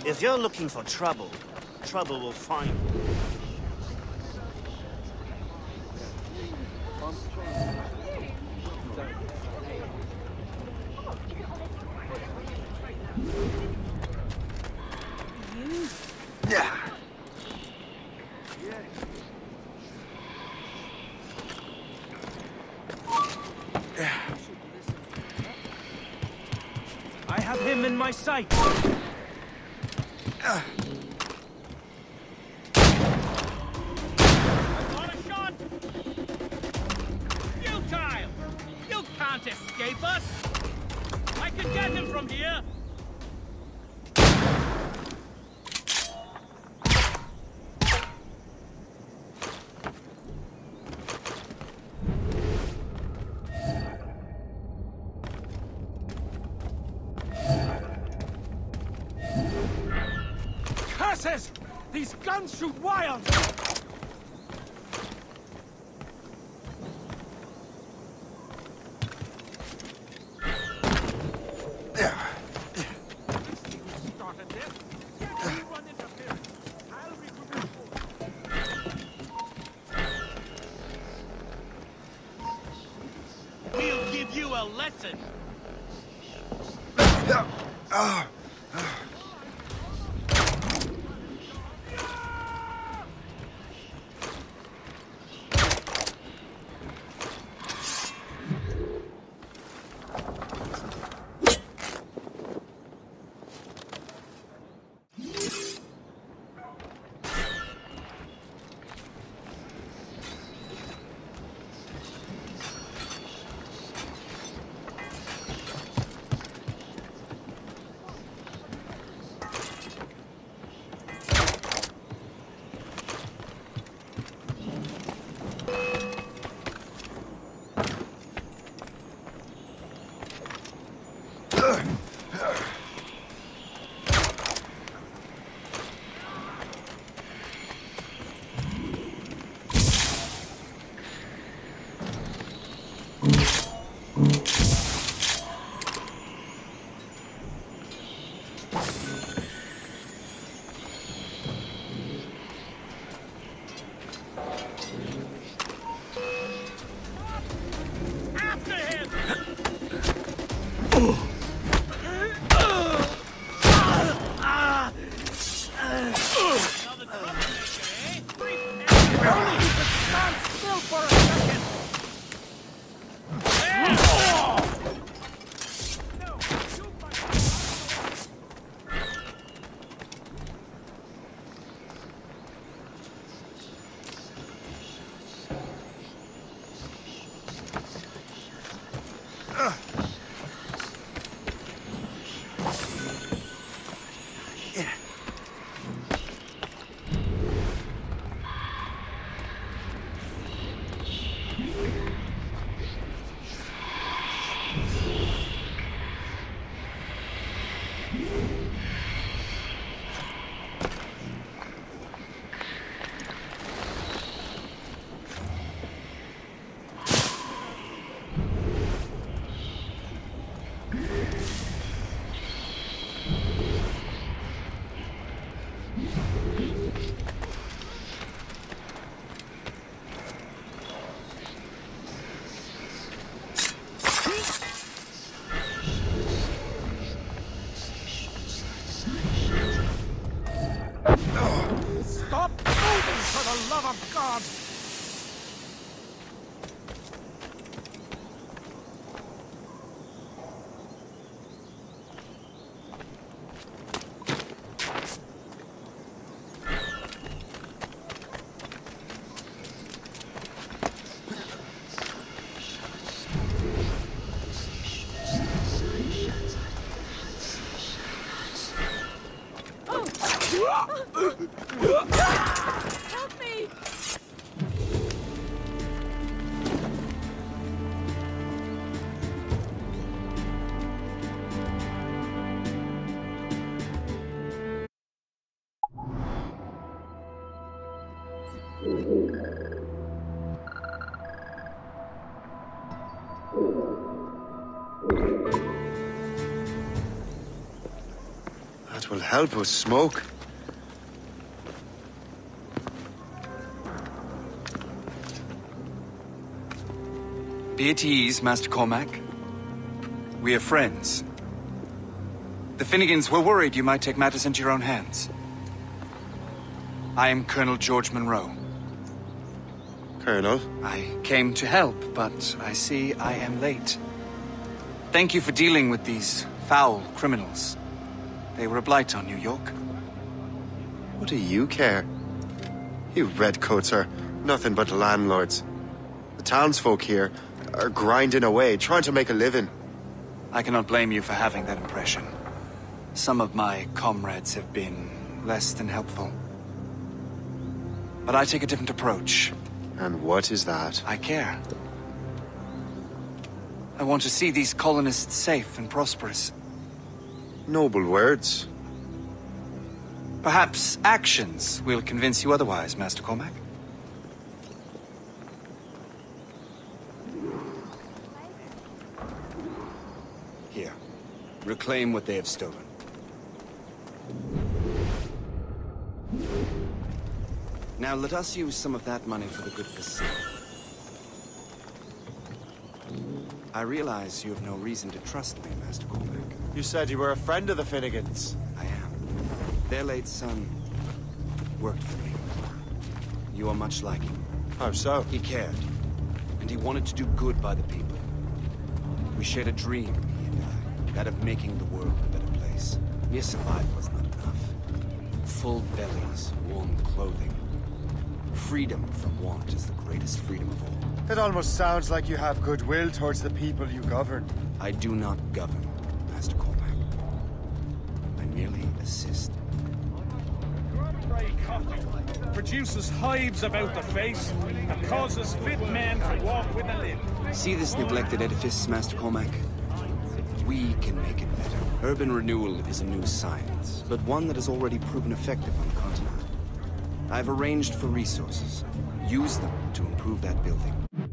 If you're looking for trouble, trouble will find you. Yeah. I have him in my sight. I got a shot. Futile! You can't escape us. I can get him from here. Curses! These guns shoot wild! Started this. You run interference. I'll recruit more. We'll give you a lesson. Stop moving, for the love of God! Help me! That will help us smoke. Be at ease, Master Cormac. We are friends. The Finnegans were worried you might take matters into your own hands. I am Colonel George Monroe. Colonel? I came to help, but I see I am late. Thank you for dealing with these foul criminals. They were a blight on New York. What do you care? You redcoats are nothing but landlords. The townsfolk here are grinding away, trying to make a living. I cannot blame you for having that impression. Some of my comrades have been less than helpful. But I take a different approach. And what is that? I care. I want to see these colonists safe and prosperous. Noble words. Perhaps actions will convince you otherwise, Master Cormac. Here. Reclaim what they have stolen. Now let us use some of that money for the good of the city. I realize you have no reason to trust me, Master Cormac. You said you were a friend of the Finnegans. I am. Their late son worked for me. You are much like him. How so? He cared, and he wanted to do good by the people. We shared a dream, he and I, that of making the world a better place. Mere survival was not enough. Full bellies, warm clothing. Freedom from want is the greatest freedom of all. It almost sounds like you have goodwill towards the people you govern. I do not govern, Master Cormac. I merely assist. Produces hives about the face and causes fit men to walk with a limp. See this neglected edifice, Master Cormac? We can make it better. Urban renewal is a new science, but one that has already proven effective on the continent. I've arranged for resources. Use them to improve that building.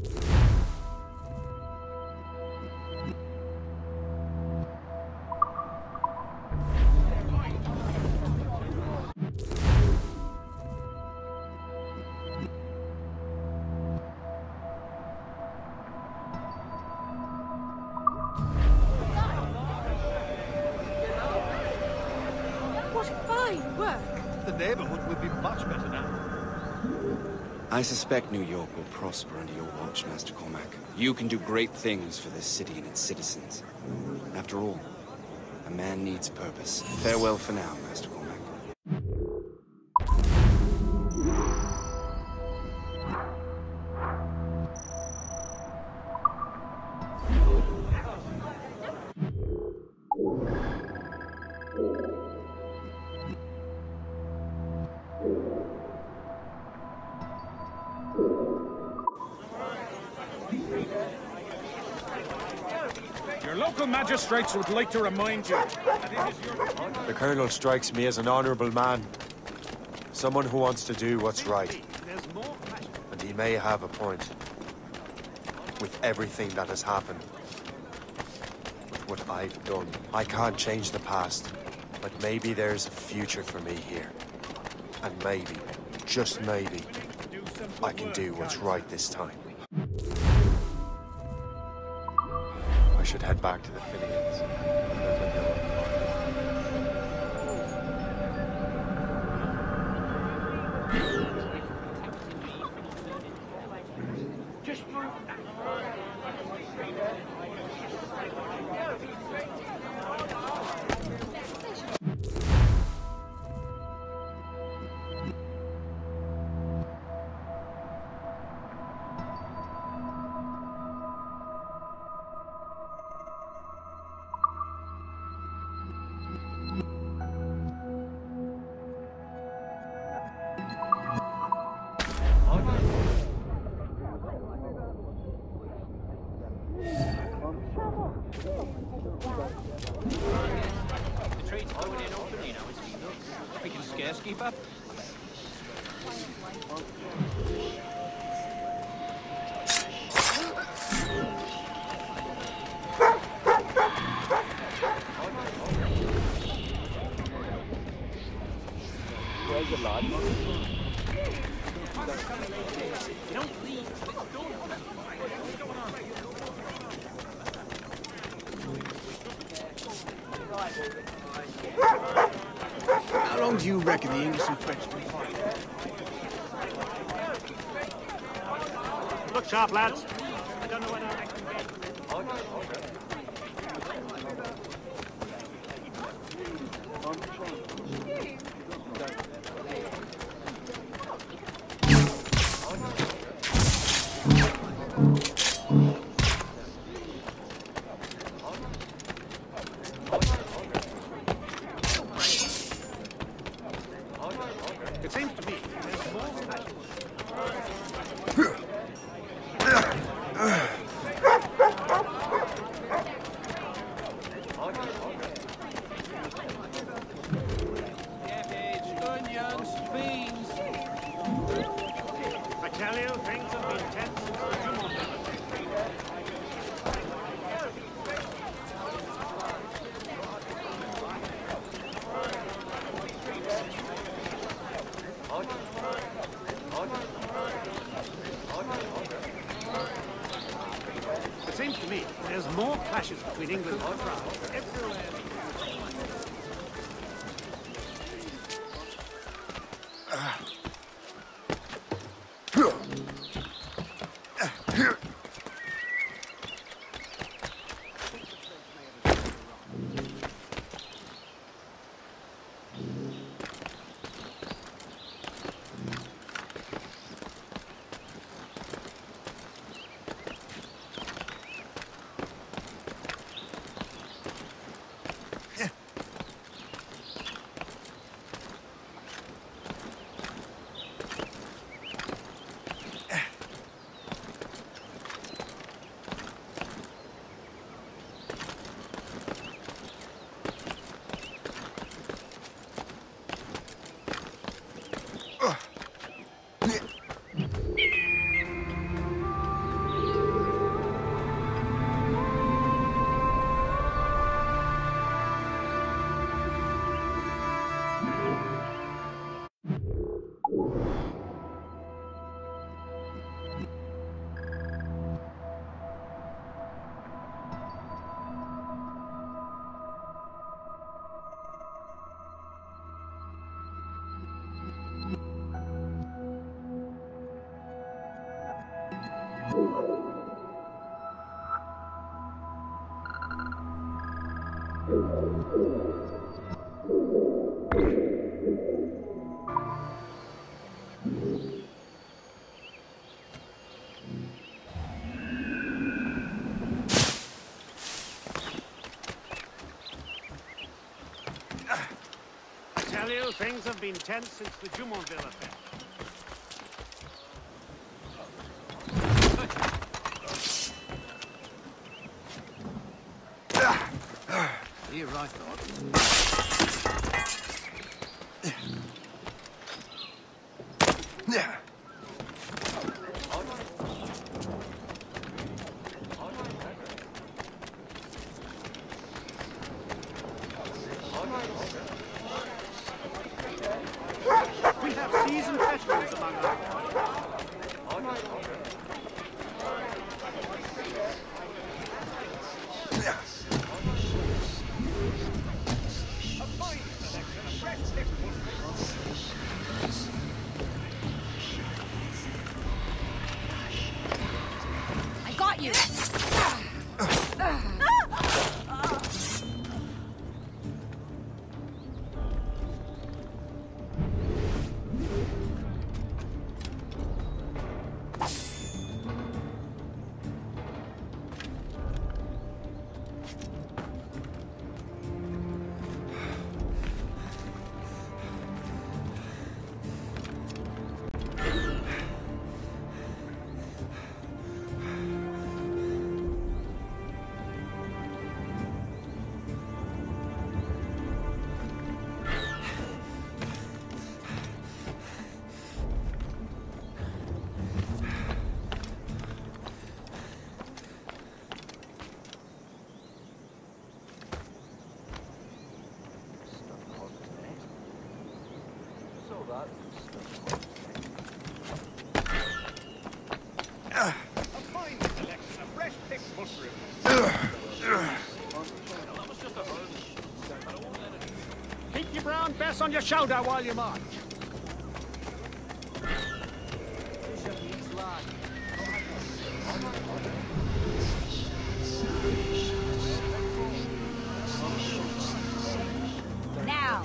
What fine work! The neighborhood will be much better now. I suspect New York will prosper under your watch, Master Cormac. You can do great things for this city and its citizens. After all, a man needs purpose. Farewell for now, Master Cormac. Your local magistrates would like to remind you that it is your... The Colonel strikes me as an honorable man. Someone who wants to do what's right. And he may have a point. With everything that has happened. With what I've done. I can't change the past. But maybe there's a future for me here. And maybe, just maybe, I can do what's right this time. I should head back to the Finnegans. The trade's going in openly now, isn't it? We can scarce keep up. How long do you reckon the English and French can fight? Look sharp, lads. I don't know when our next engagement is. It seems to me there's more passion. Cabbage, onions, beans. I tell you, things have been tense since the Jumon Villa. It seems to me there's more clashes between England and France everywhere. I tell you, things have been tense since the Jumonville affair. Here I thought. We have seasoned veterans among our I got you! brown bess on your shoulder while you march. Now.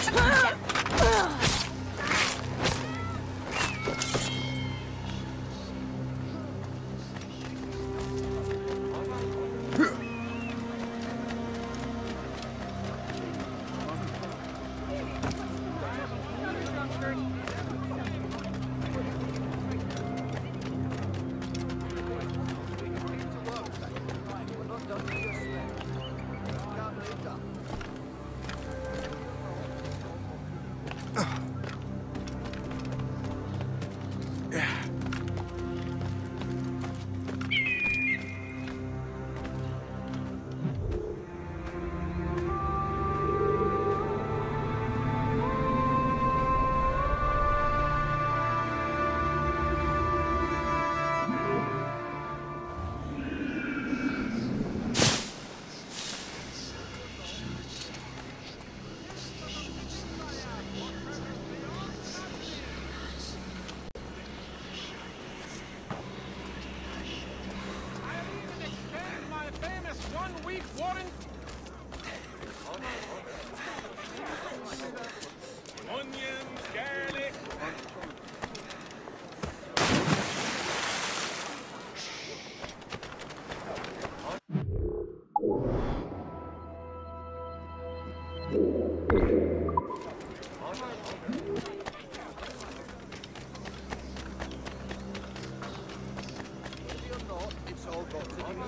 Onions, garlic. It's all got to be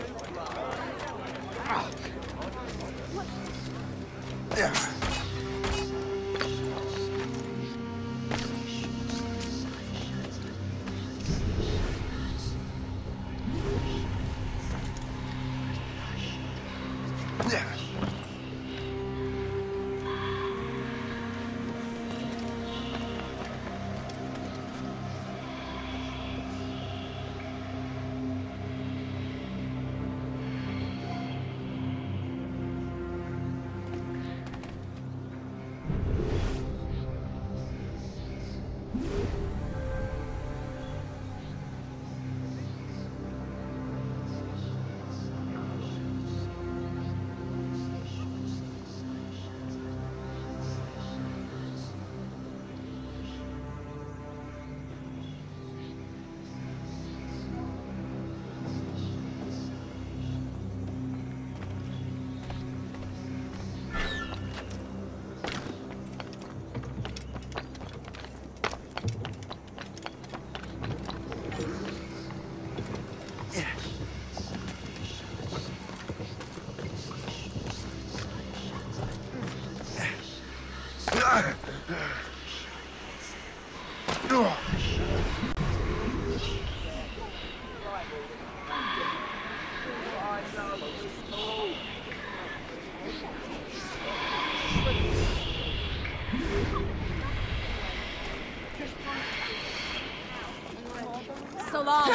So long.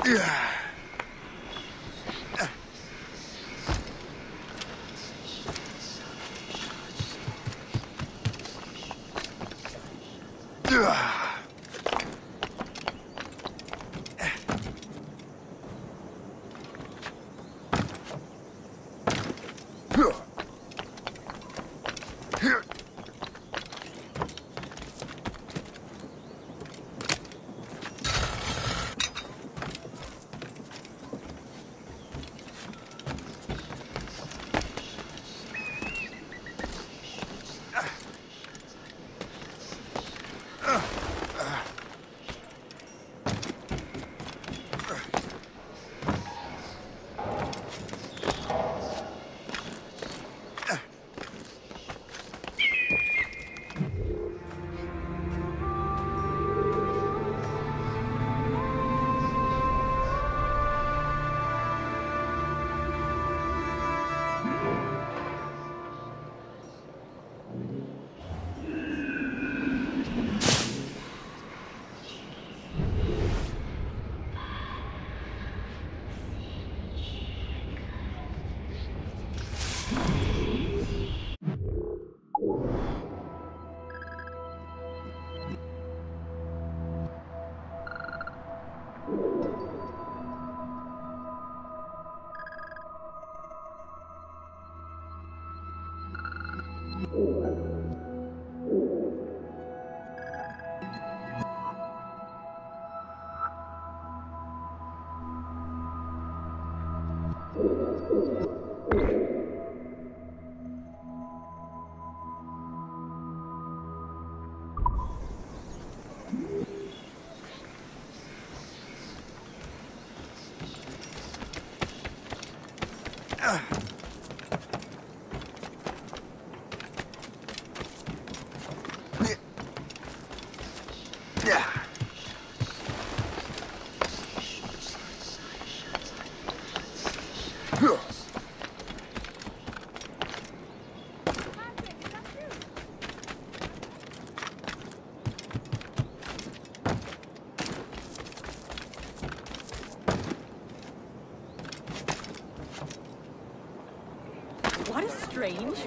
What a strange...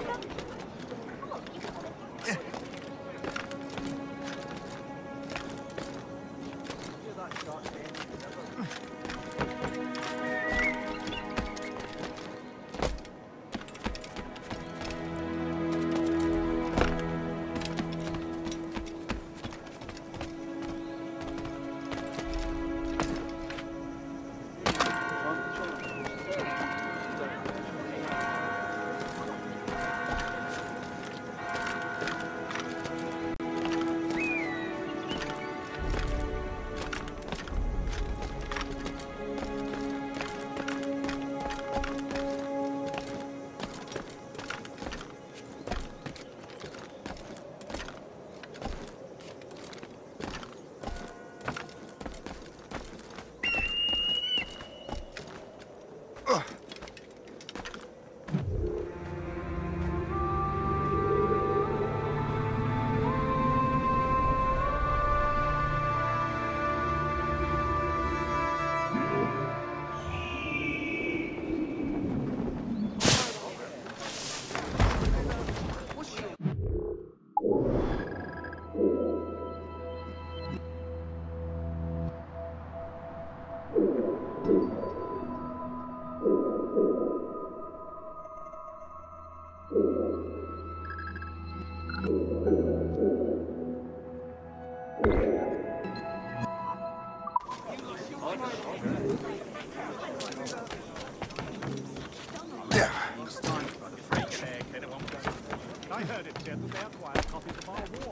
I heard it said that they acquired copies of our war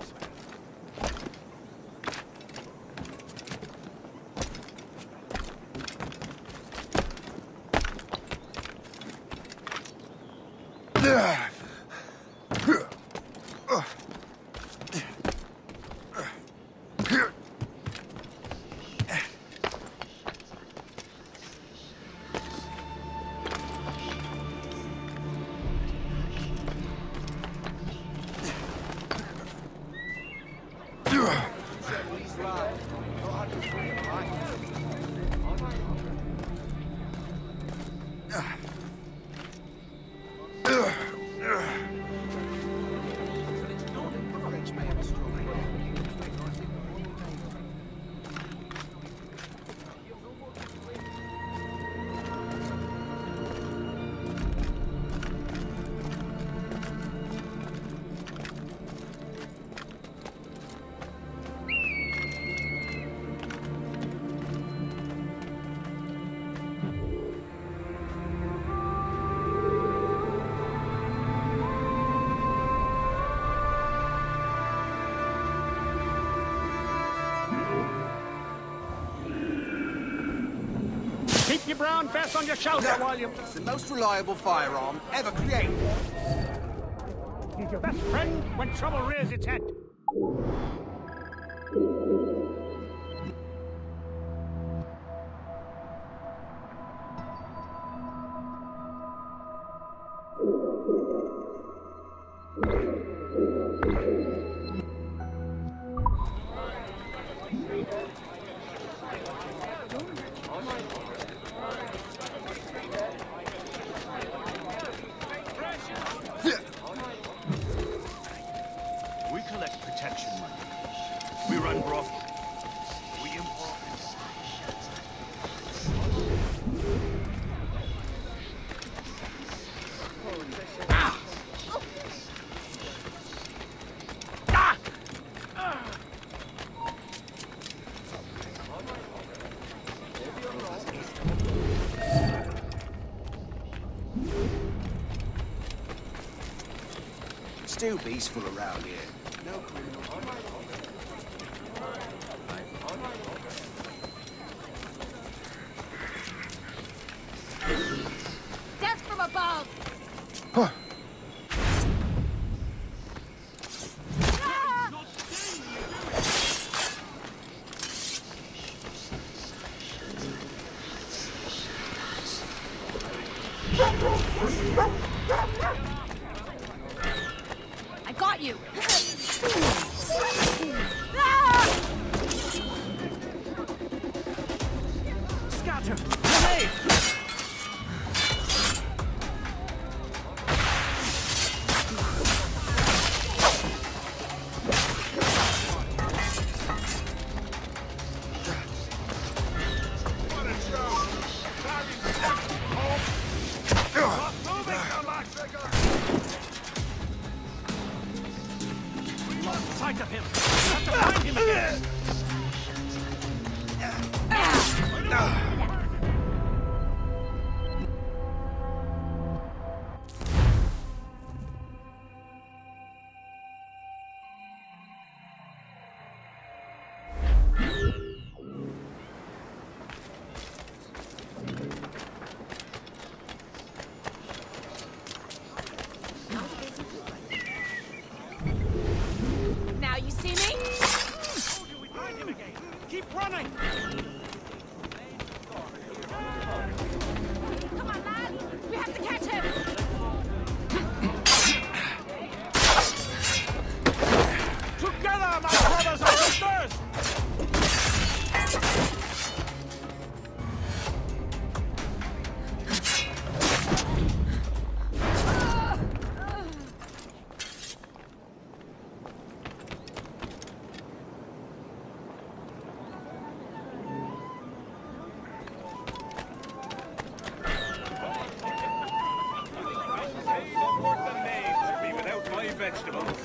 your brown vest on your shoulder while you... It's the most reliable firearm ever created. He's your best friend when trouble rears its head. We collect protection money. We run brothels. We import. Still peaceful around here. No criminal. Death from above! I got you! Scatter! Grenade! Sight of him! We have to find him again! Now you see me? We find him again! Keep running! Come on, lad! We have to catch him! Together, my brothers and sisters! Be without my vegetables.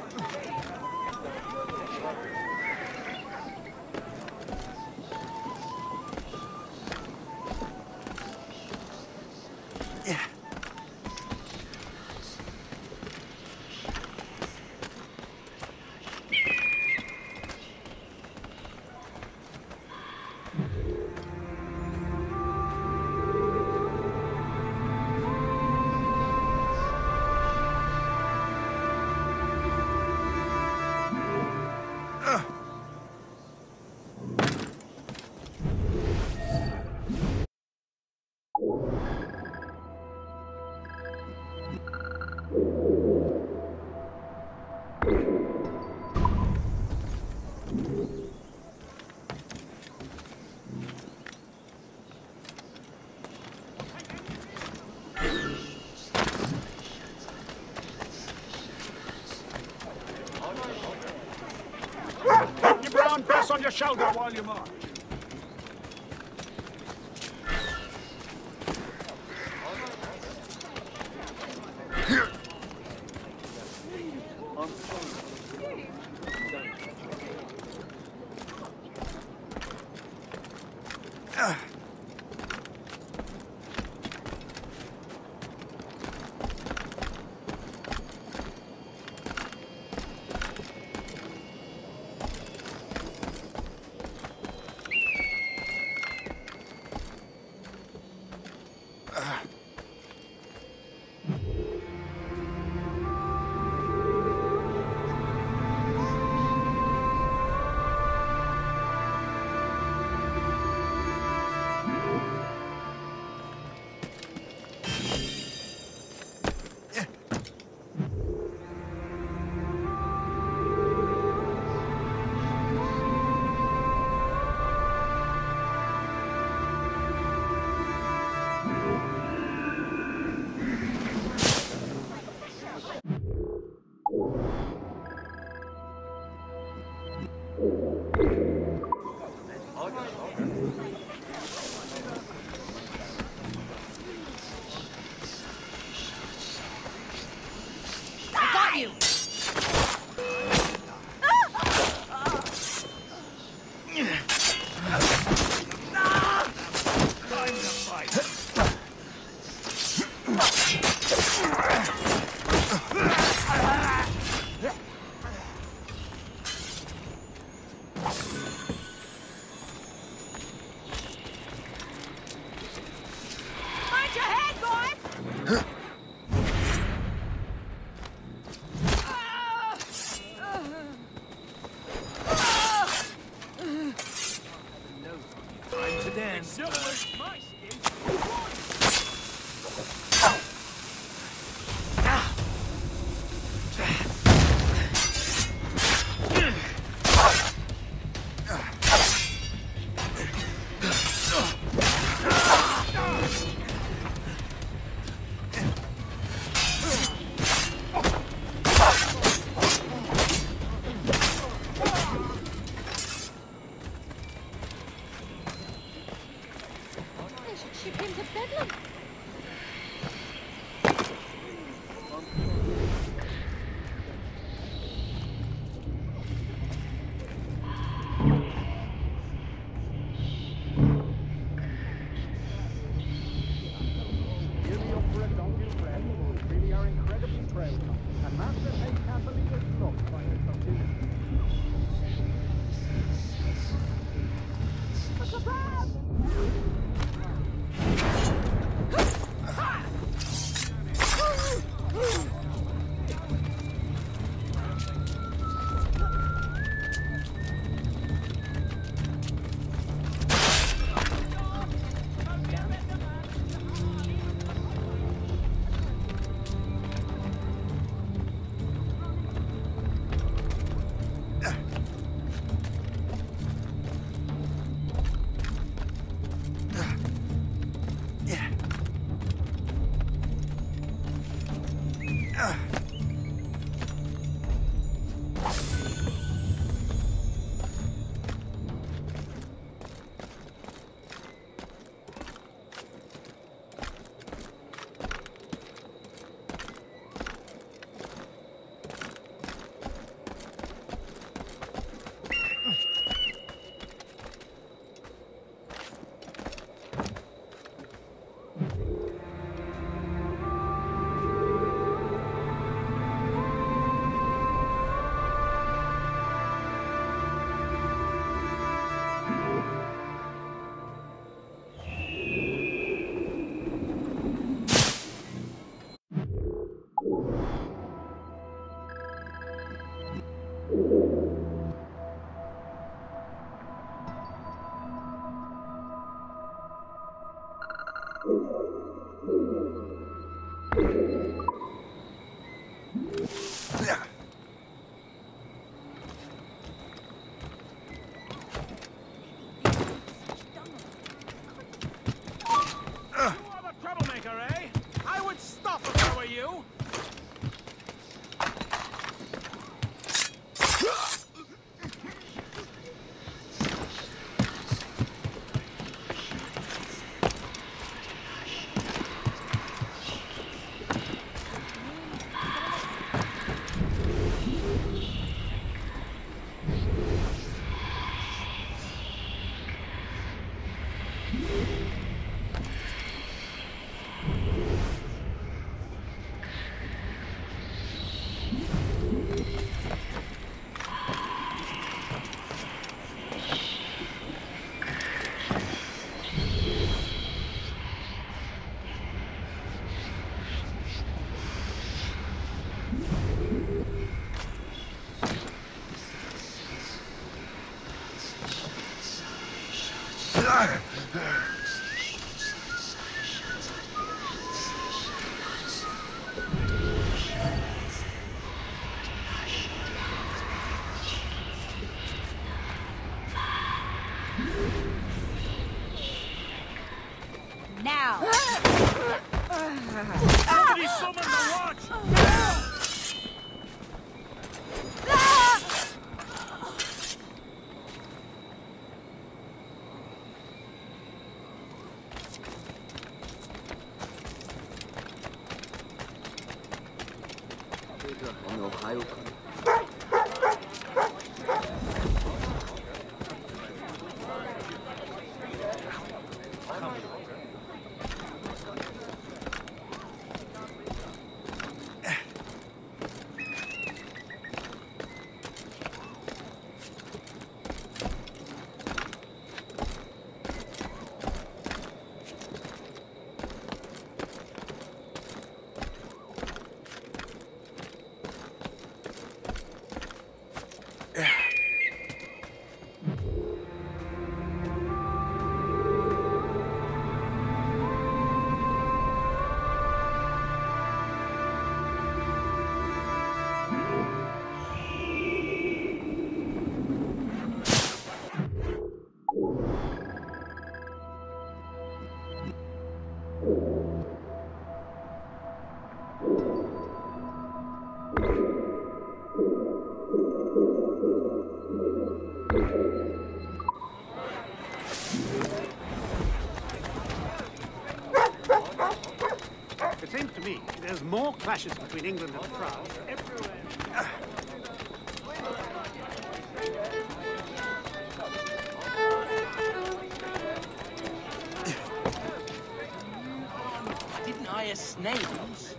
Your brown vest on your shoulder while you march. Now! Somebody summon the watch! It seems to me there's more clashes between England and France everywhere. Didn't hire snails.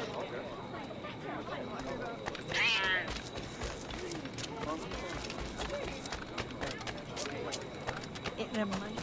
It reminds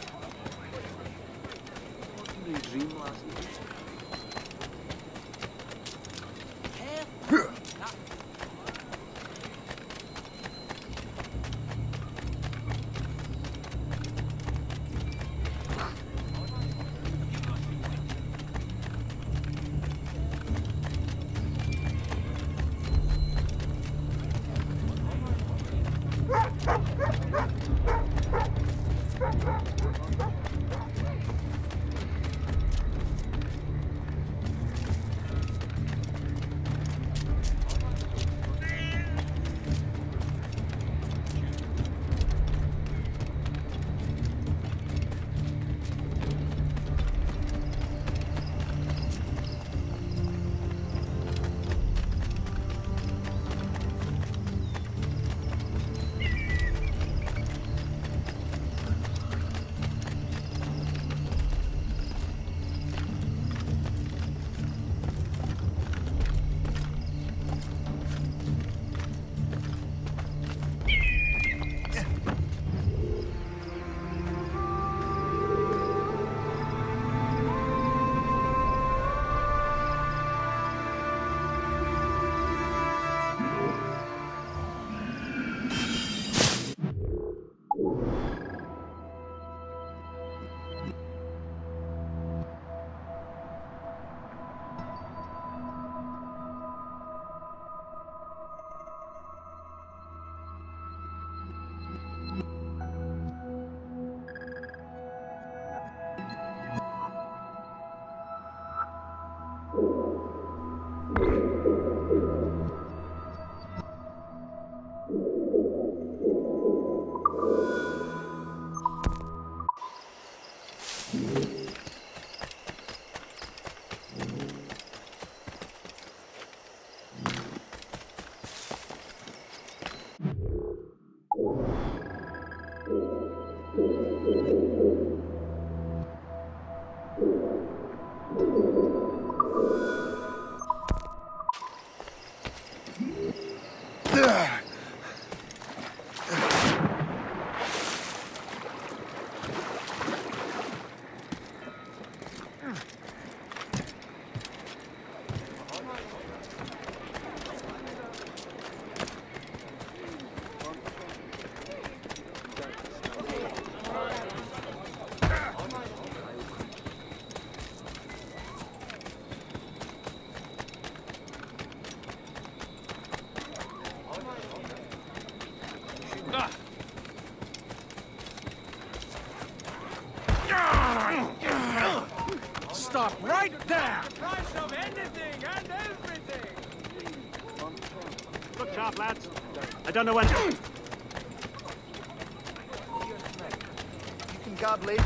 stop right there! The price of anything and everything! Look sharp, lads. I don't know when... You can guard lead.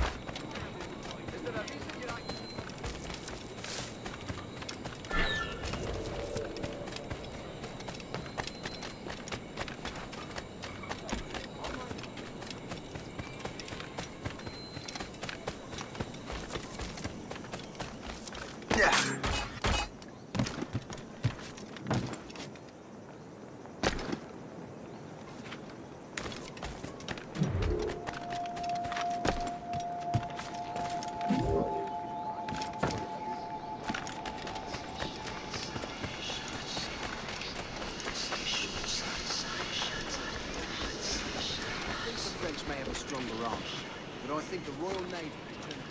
The French may have a stronger arm, but I think the Royal Navy is too...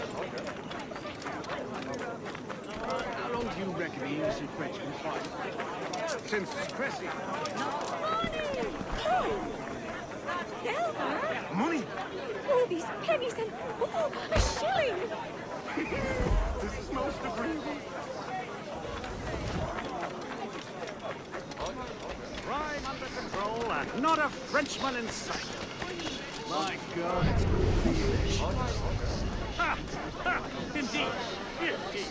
How long do you reckon the English and French can fight? Since Cressy. Delver? Money! All these pennies and a shilling! This is most agreeable. Crime under control and not a Frenchman in sight. My God, it's foolish. Ha! Ha! Indeed! Indeed!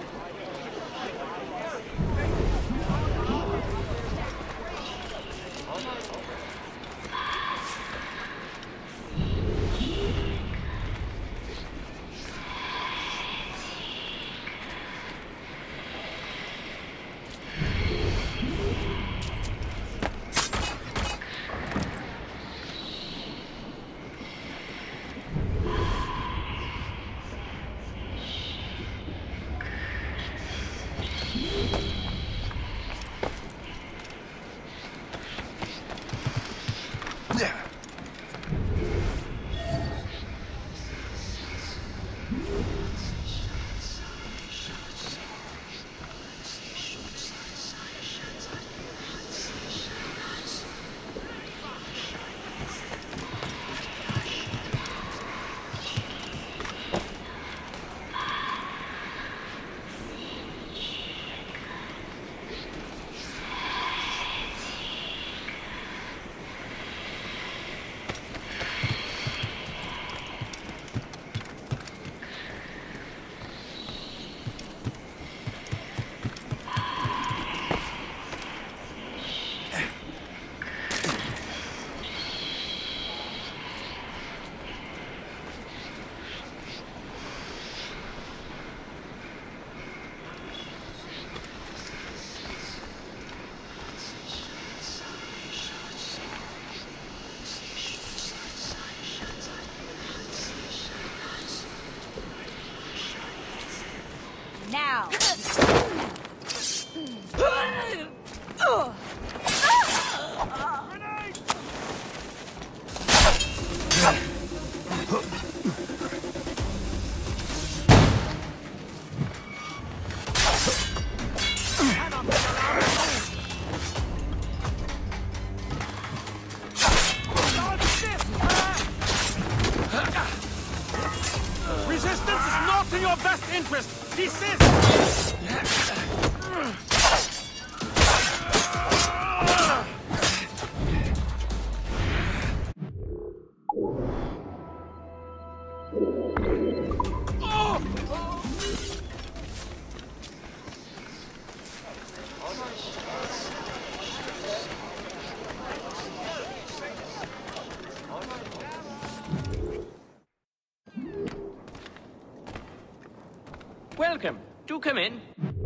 Now! Resistance is not in your best interest! Desist! Welcome. Do come in.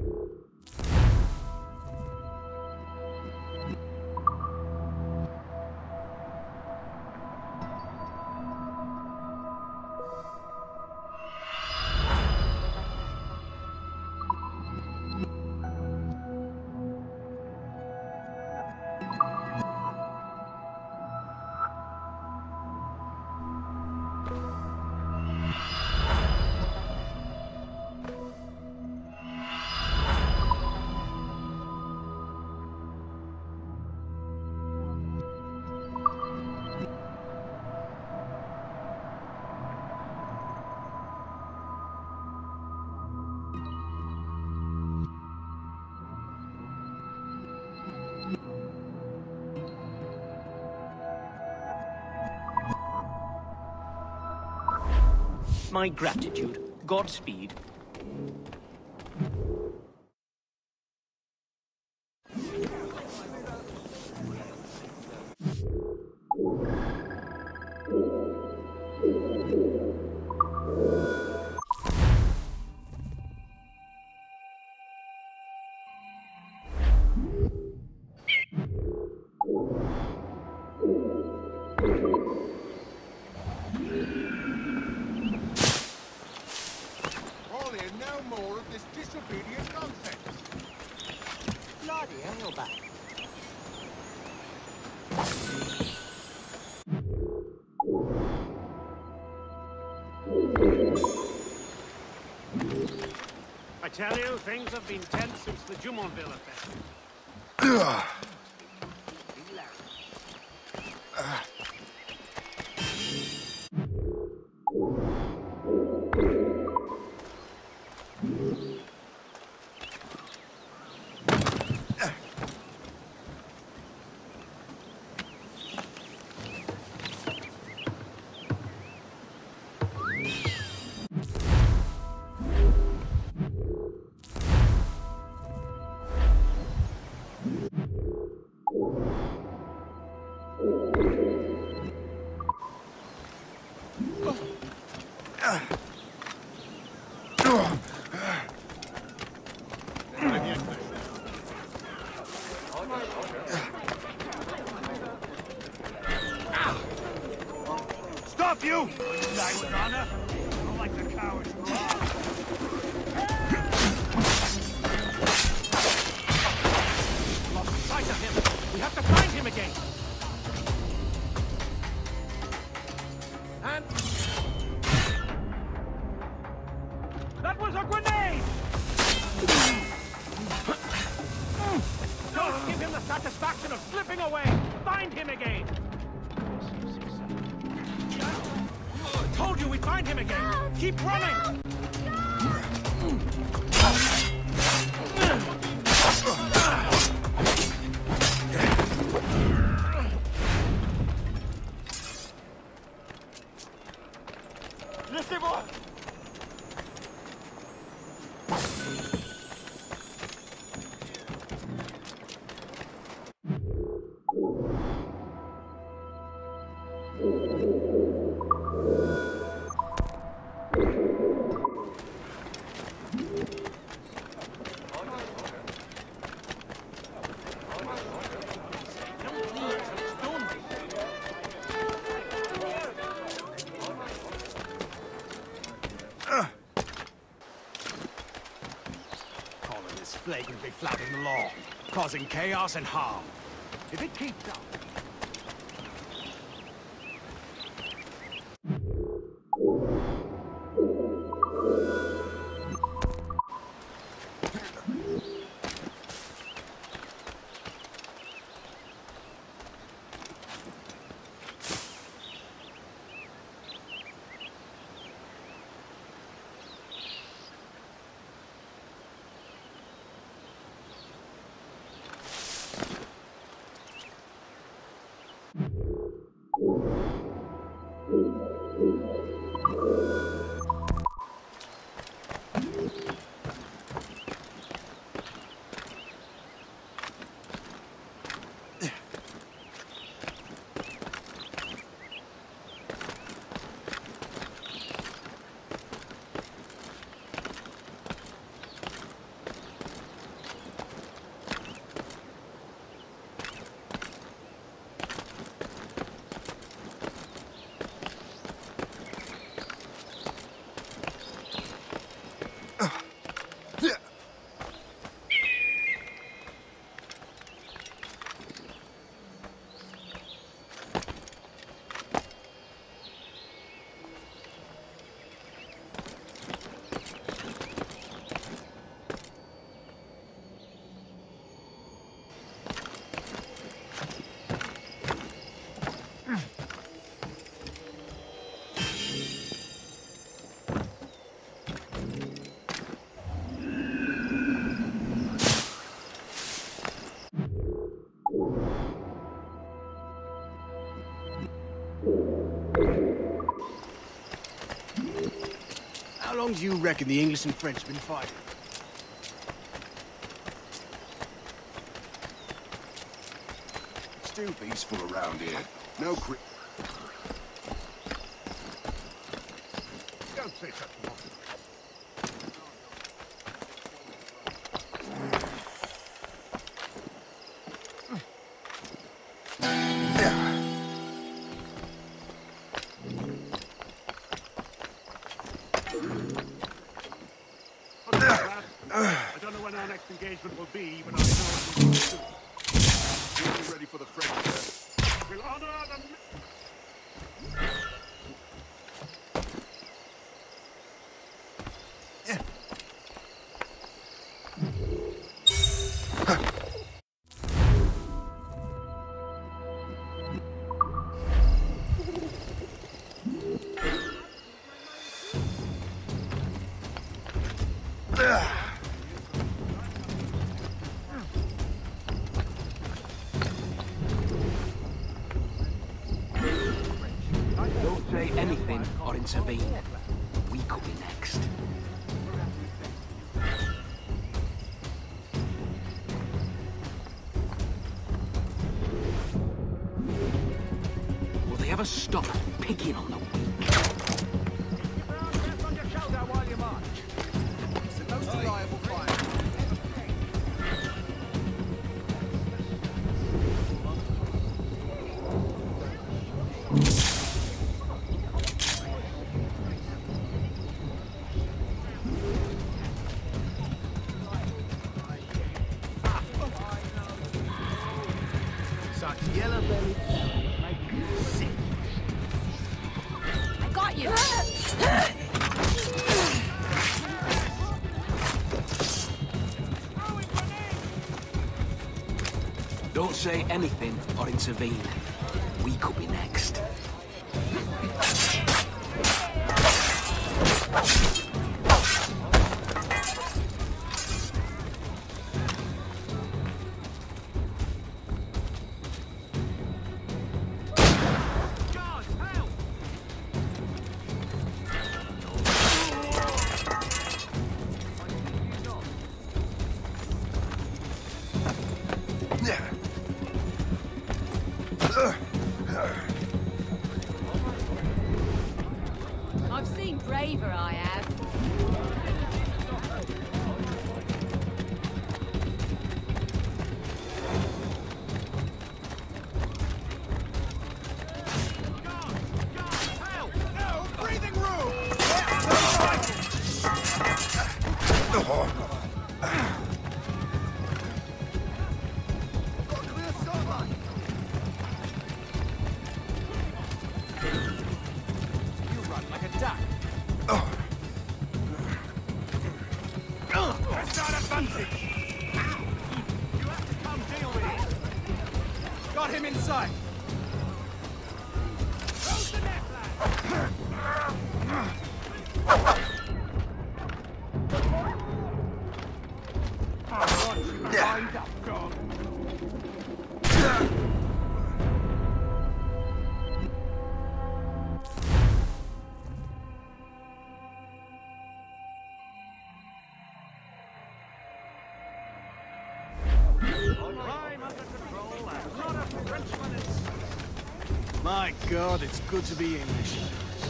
My gratitude. Godspeed. I'll hear no more of this disobedient nonsense. Bloody hell, back. I tell you, things have been tense since the Jumonville affair. Stop you! Die with honor? Not like the cowards you are. Lost sight of him. We have to find him again. And... that was a grenade! Don't give him the satisfaction of slipping away! Find him again! I told you we'd find him again! Keep running! Laissez-moi! Flagrantly flouting the law, causing chaos and harm. If it keeps up... How long do you reckon the English and French have been fighting? Still peaceful around here. No Don't say such nonsense. I don't know when our next engagement will be, but I know it will be soon. We're ready for the French, sir. We'll honor them. Don't say anything or intervene. We could be next. Will they ever stop picking on the weak? On your shoulder while you march. It's the most reliable fire. Such yellow belly. Make you sick. I got you. Don't say anything or intervene. We could be next. I've seen braver, I have. That's not advantage. You have to come deal with it. Got him inside. Close the net, lad. Lined up, God. My God, it's good to be English.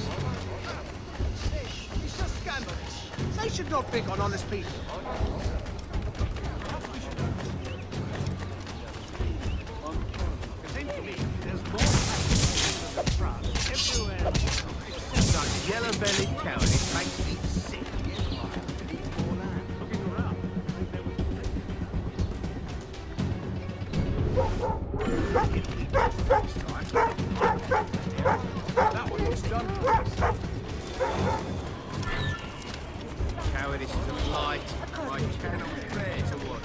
It's just scandalous. They should not pick on honest people. Seems to me there's more France everywhere. Such yellow-bellied cowardice makes me sick. Looking around. That one looks done for us. Cowardice is a blight I cannot bear to watch.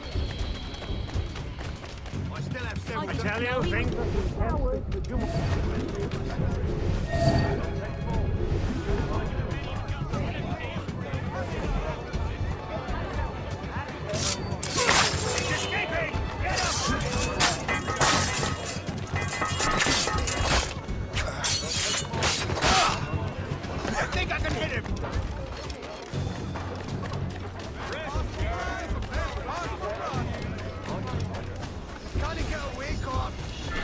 I still have several. I tell you, things I think I can hit him. Can't he get away, God?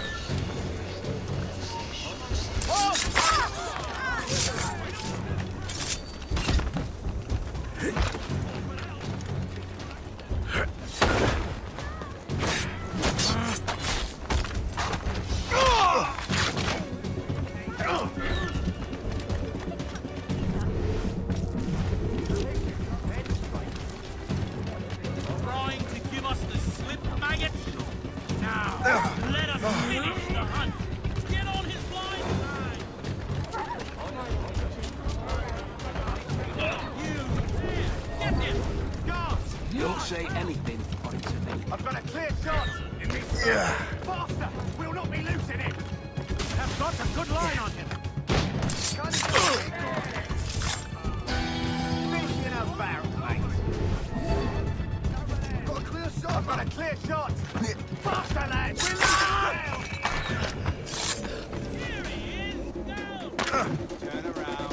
Trying to give us the slip, maggot? Now, let us finish the hunt. Get on his blind side. You, get him. Guards, Don't say anything or intervene. I've got a clear shot. In this faster. We'll not be losing him. I've got a good line on him. Can't he get away, God? Finish in our barrel, mate. shot! Faster, lads! Release the Here he is! Go! Turn around.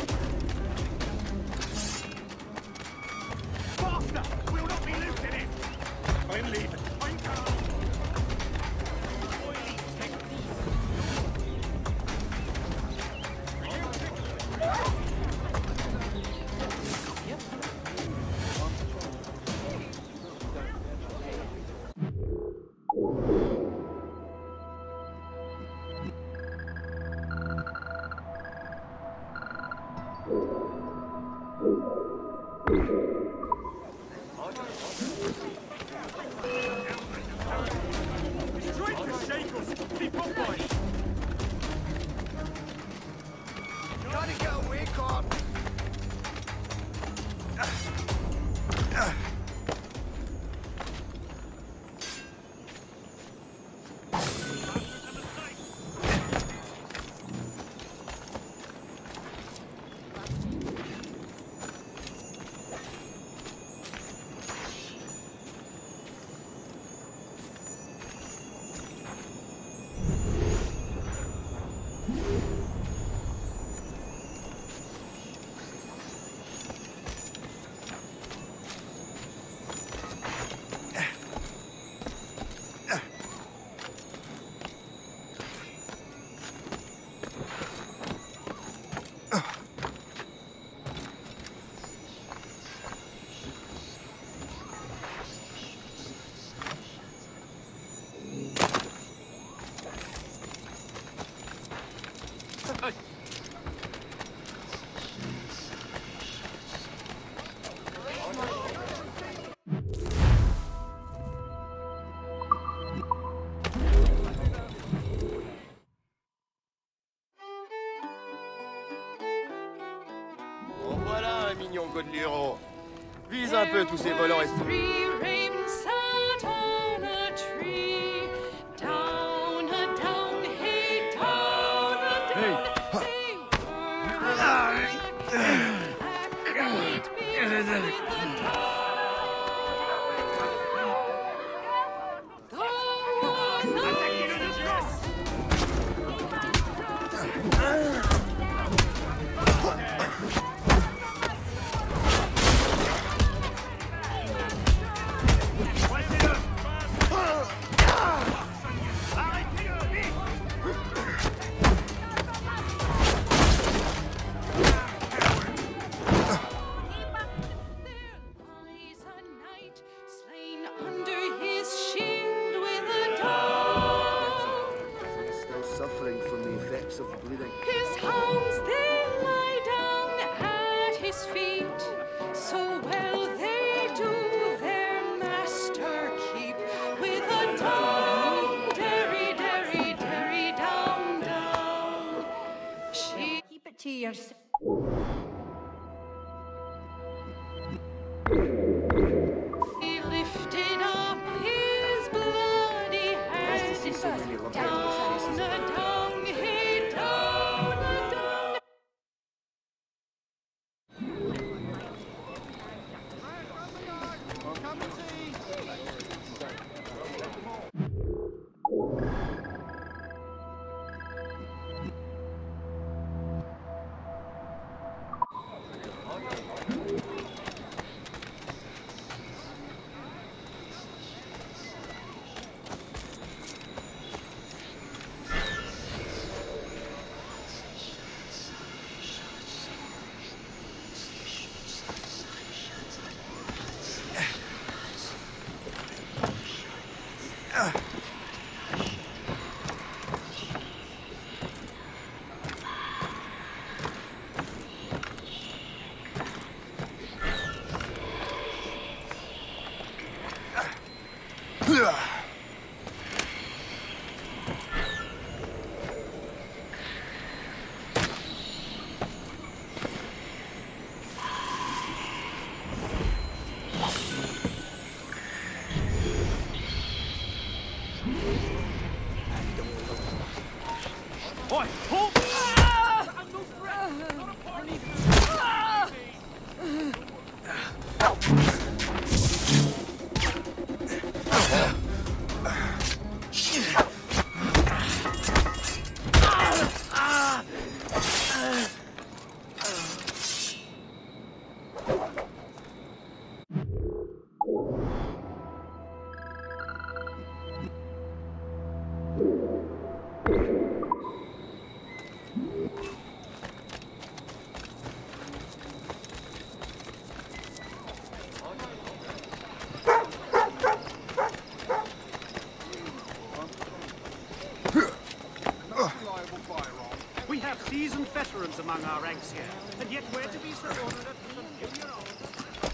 Faster! We'll not be looting it! I'm leaving. I'm coming! Oily technique! Straight to shake us. Keep up, boys. Gotta get away, Con! En voilà un mignon Godluro. Vise un peu tous ces volants et... Three ravens sat on a tree. Down, hey, down, hey were veterans among our ranks here, and yet we're to be subordinate to some junior officers.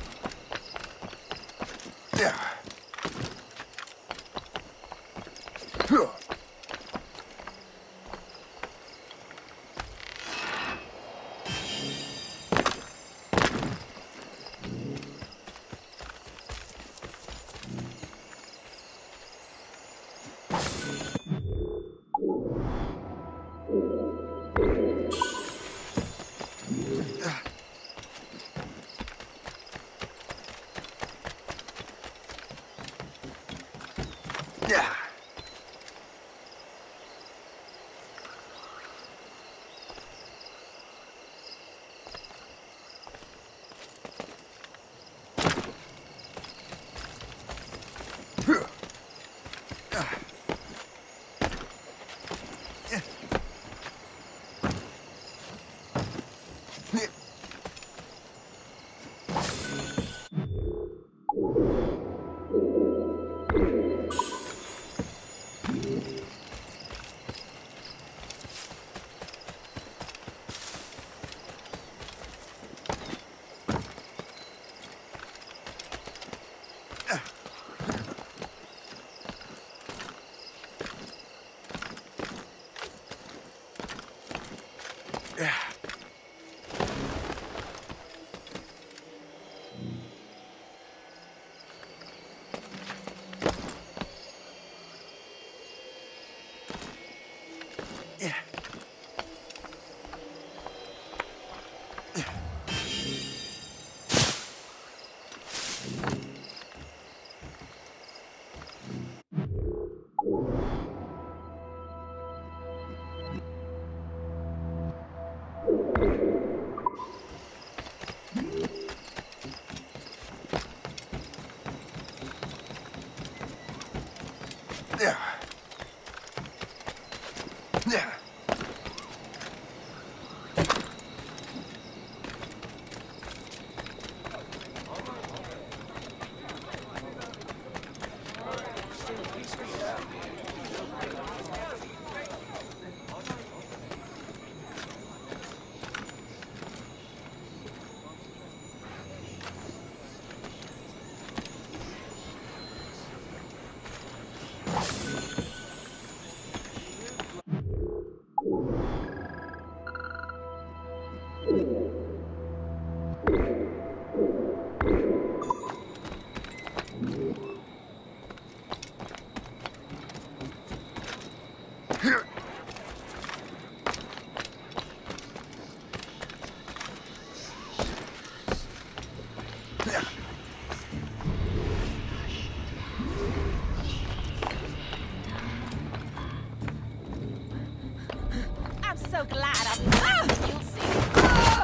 So glad I'm... You'll see.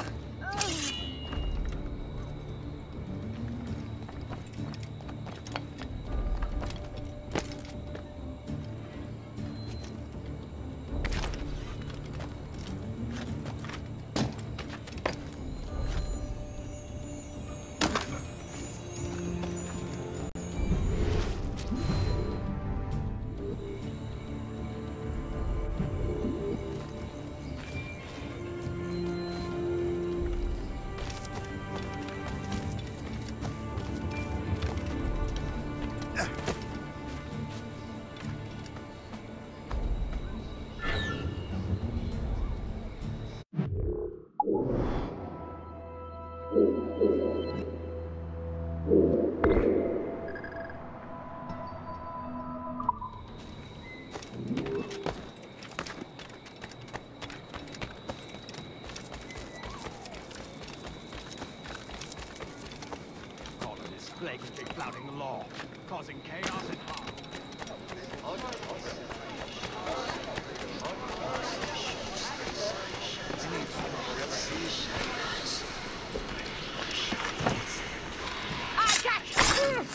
Flagrantly flouting the law, causing chaos and harm. I got you!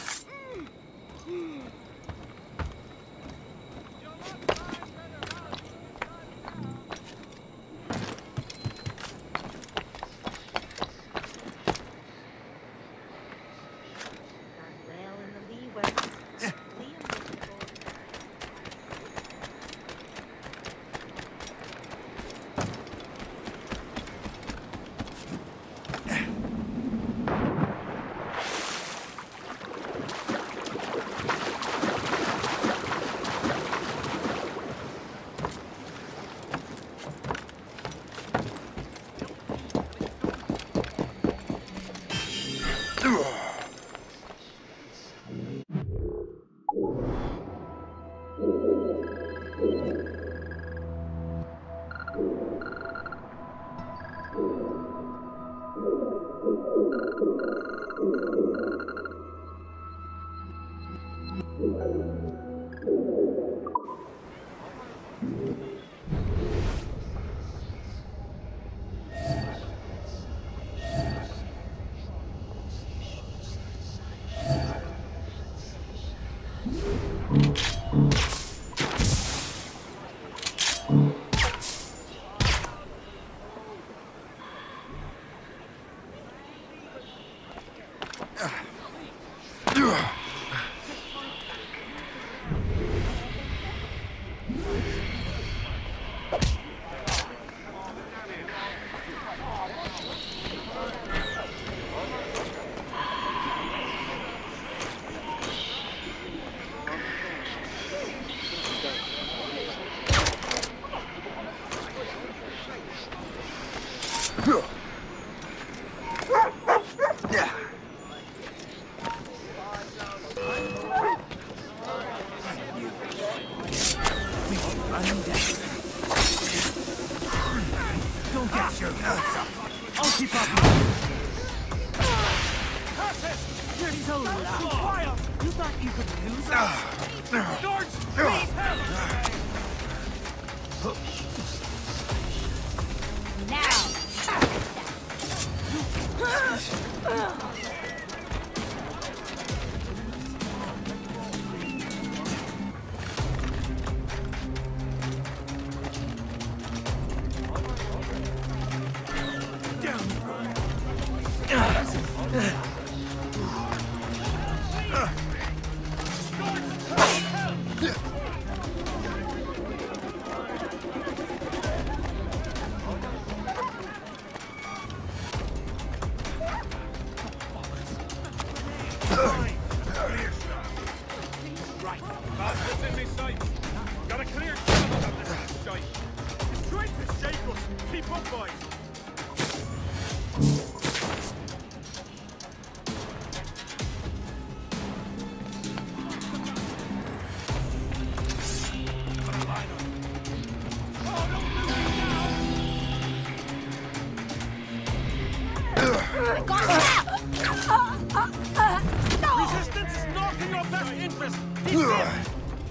Resistance is not in your best interest. Defend.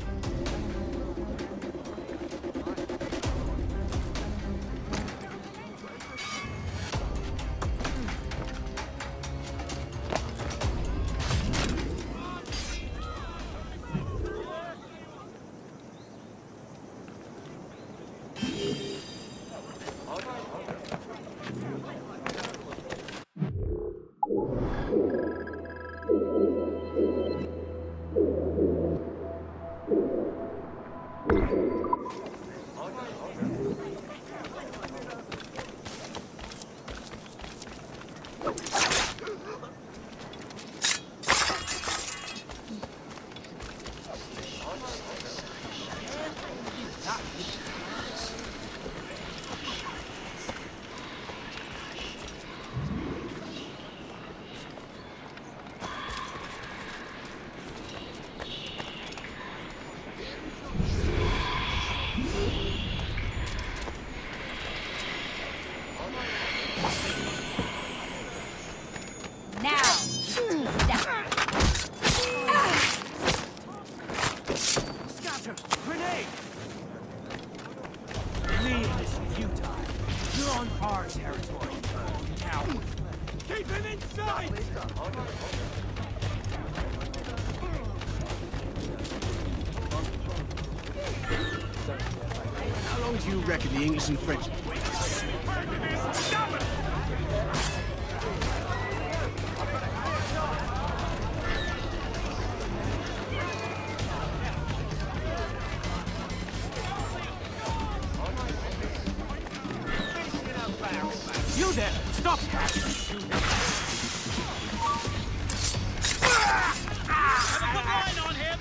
How long do you reckon the English and French? You there! Stop! Have a good line on him!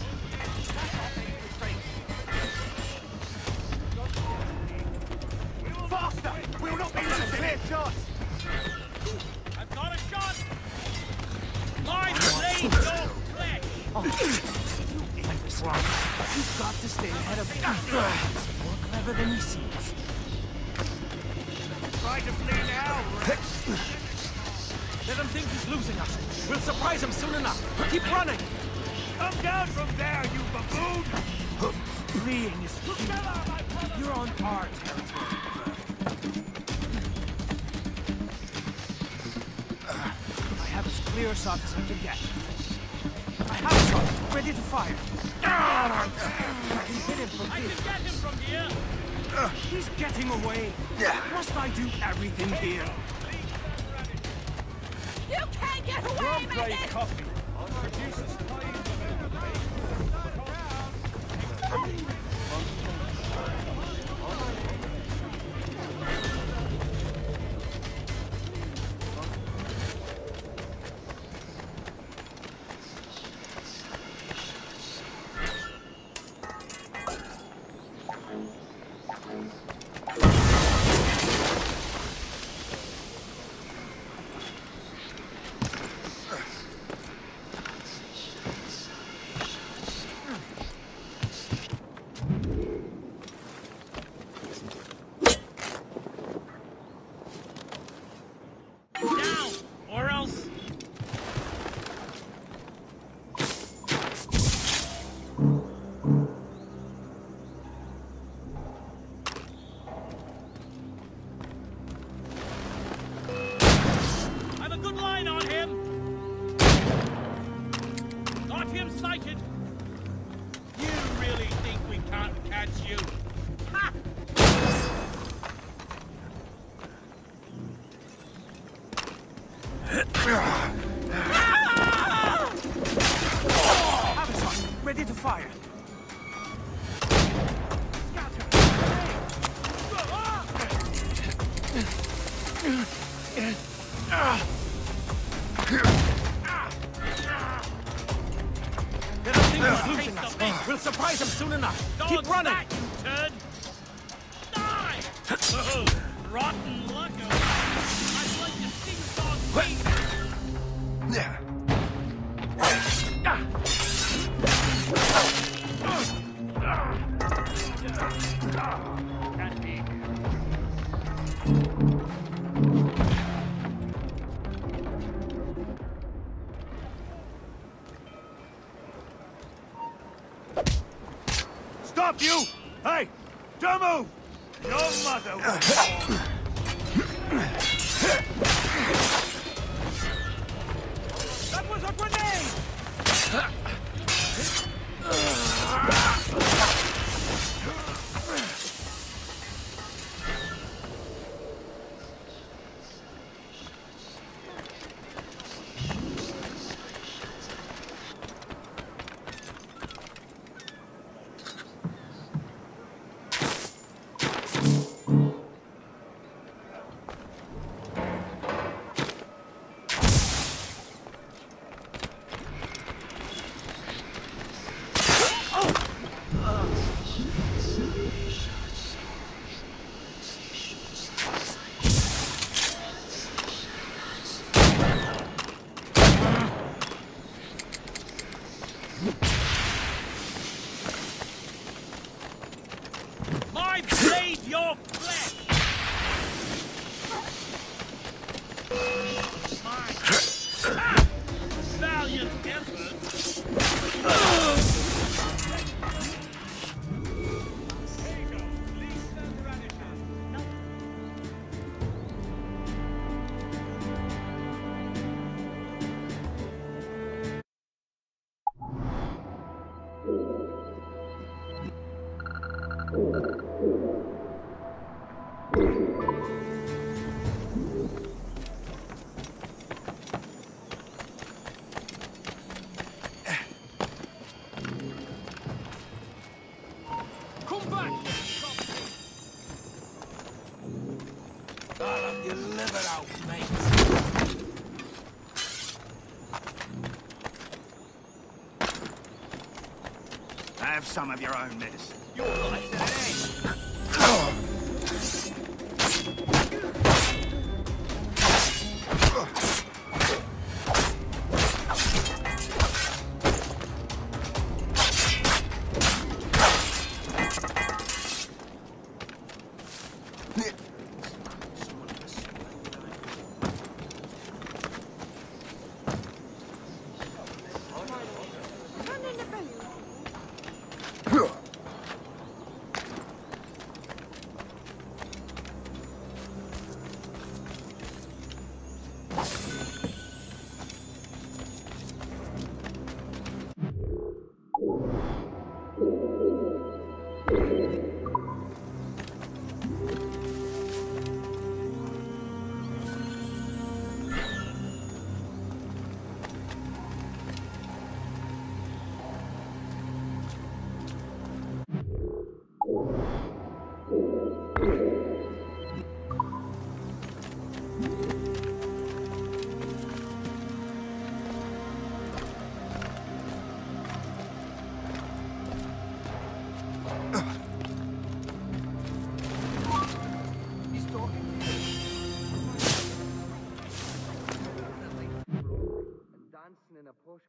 Faster! We'll not be losing it! Shots! I've got a shot! My blade don't flesh! You've got to stay ahead of him. He's more clever than he seems. Try to flee now! Let him think he's losing us. We'll surprise him soon enough. Keep running! Come down from there, you baboon! Fleeing is futile. You're on our territory. I have as clear a shot as I can get. I have a shot. ready to fire. I can hit him from I here. can get him from here. He's getting away. Must I do everything here? You can't get away, Rum grade Megan! coffee produces hives about the face. Down, or else. I've a good line on him. Got him sighted. You really think we can't catch you? Ha! Avatar, ready to fire. There's a thing losing us. We'll surprise him soon enough. Dog's Keep running. back, you turd! Die! Oh, rotten luck. I'd like to sing dog's feet. Stop you! Hey! Don't move! Your mother will That was a grenade! My blade, your flesh! My valiant effort! Come back! I'll have your liver out, mate. have some of your own medicine. Your life at an end.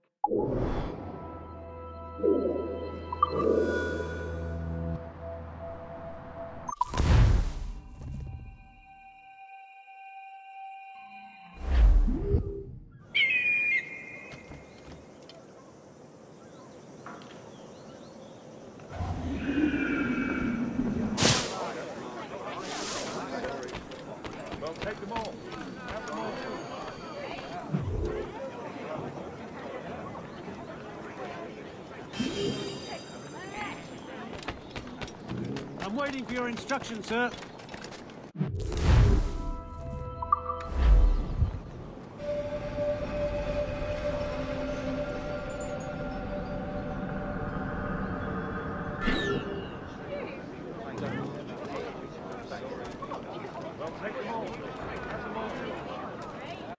Well, take them all. Have them all too. I'm waiting for your instructions, sir. Well, take them all. Have them all too.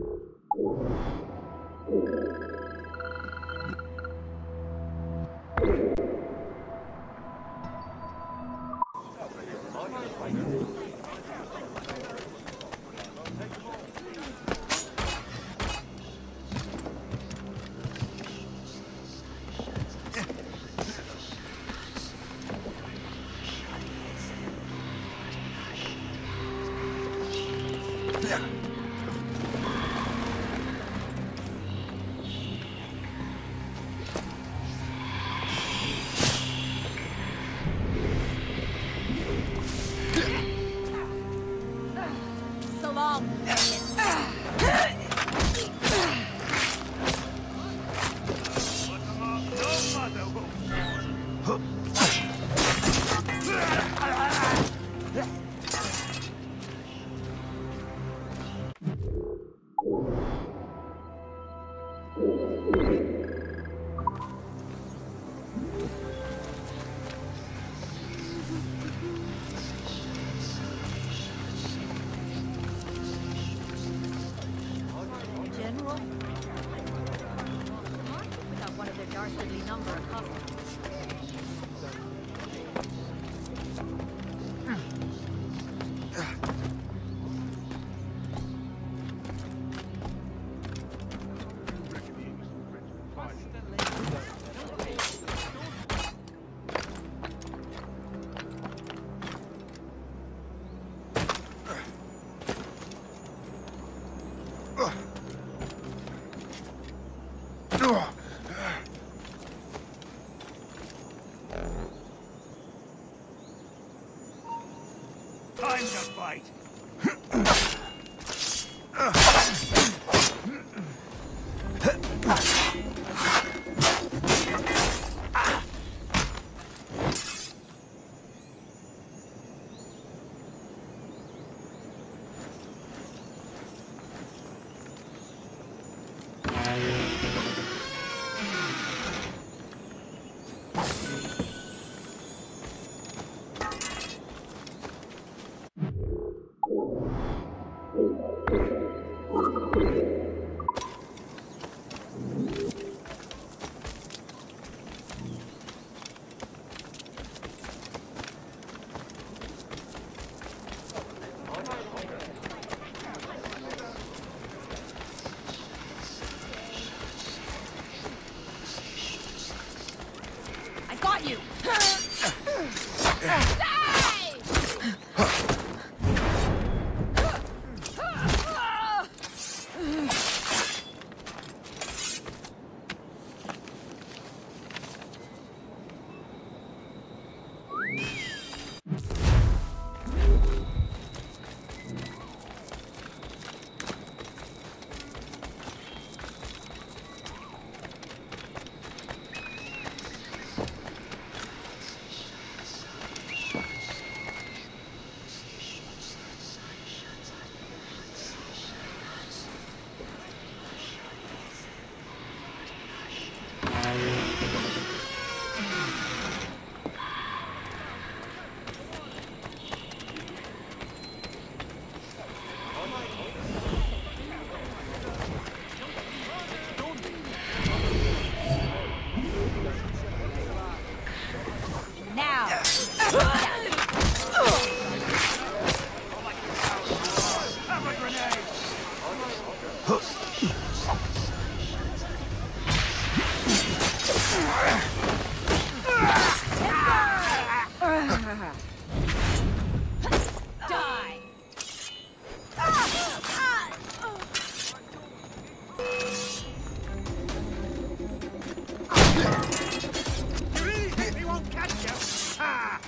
So long. General? Without one of their dastardly number of customers. Time to fight! I got you! Die! You really think they won't catch you? Ah!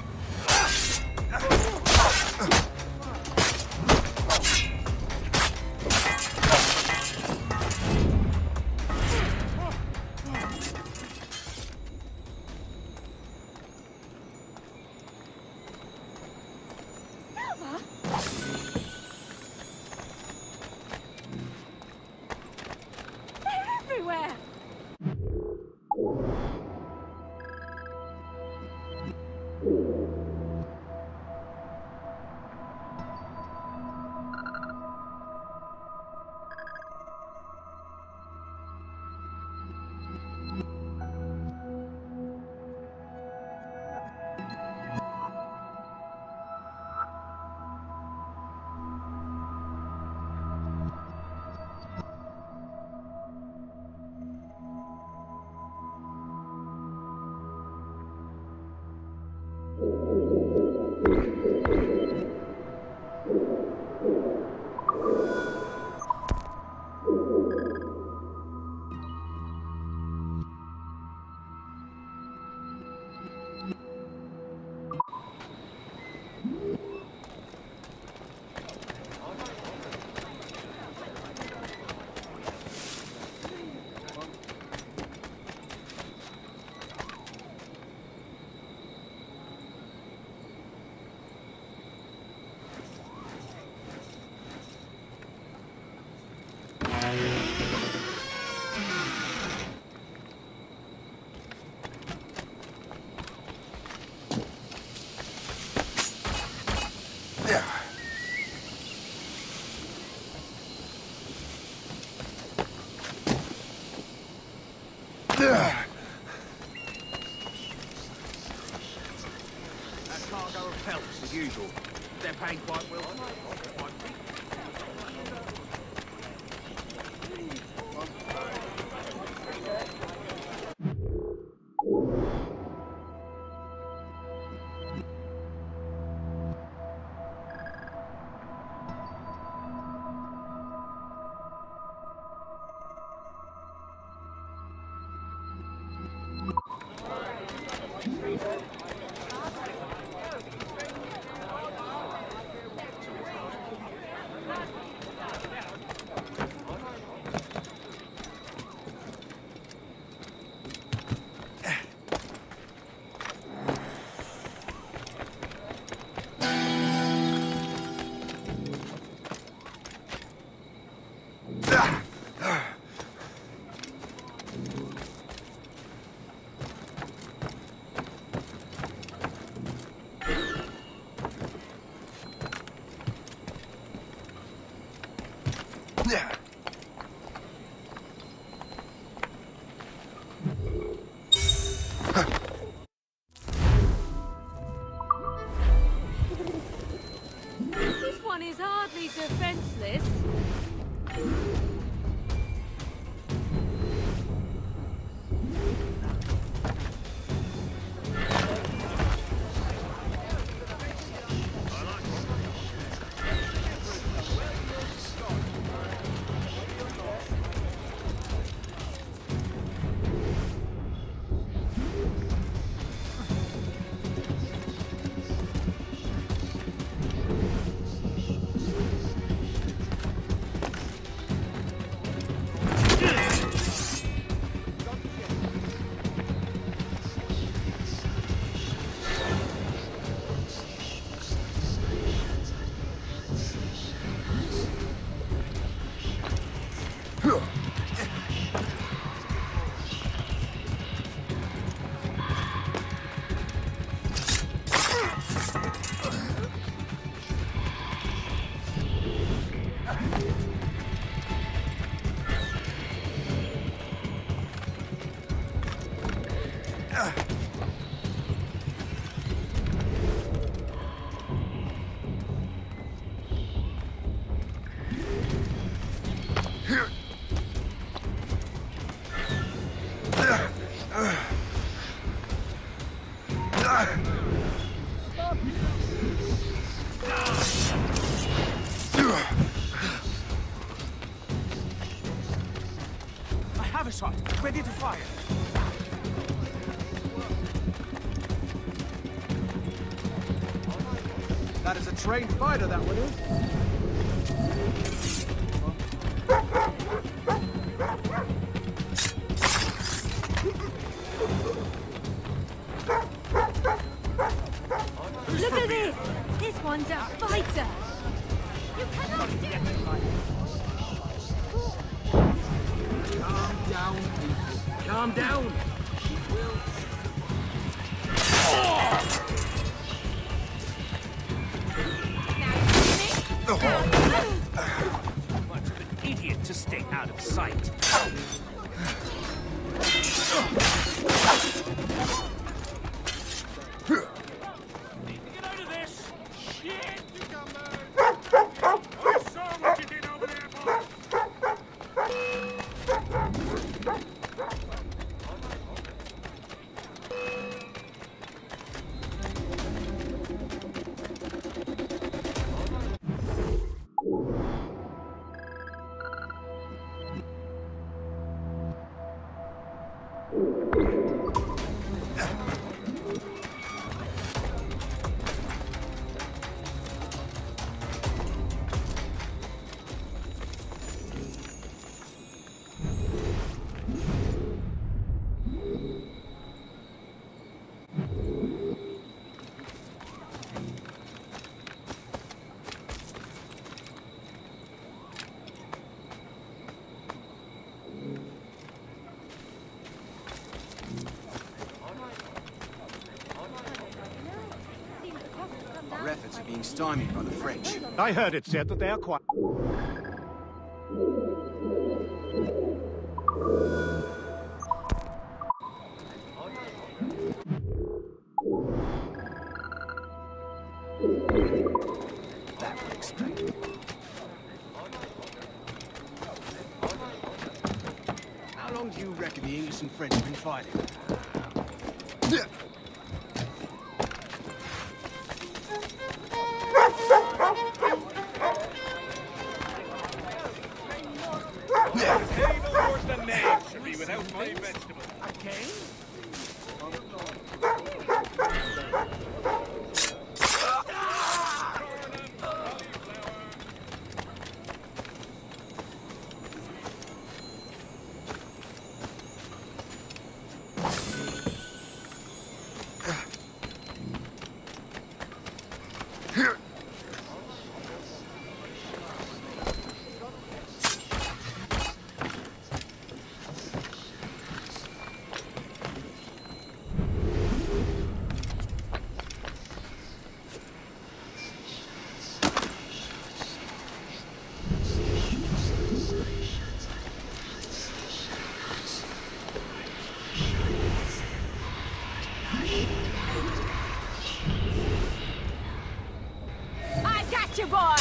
They're everywhere! That cargo of pelts, as usual. They're paying quite well. This one is hardly defenseless. fire. That is a trained fighter, that one is. Look at this! This one's a fighter! You cannot do it! Calm down, people. Calm down. She will. Much of an idiot to stay out of sight. Need to get out of this. Shit! I saw what you did over there, boss. Our efforts are being stymied by the French. I heard it said that they are quite... That would explain. How long do you reckon the English and French have been fighting? Table worse than names should be without my vegetables. Okay. I got you, boy!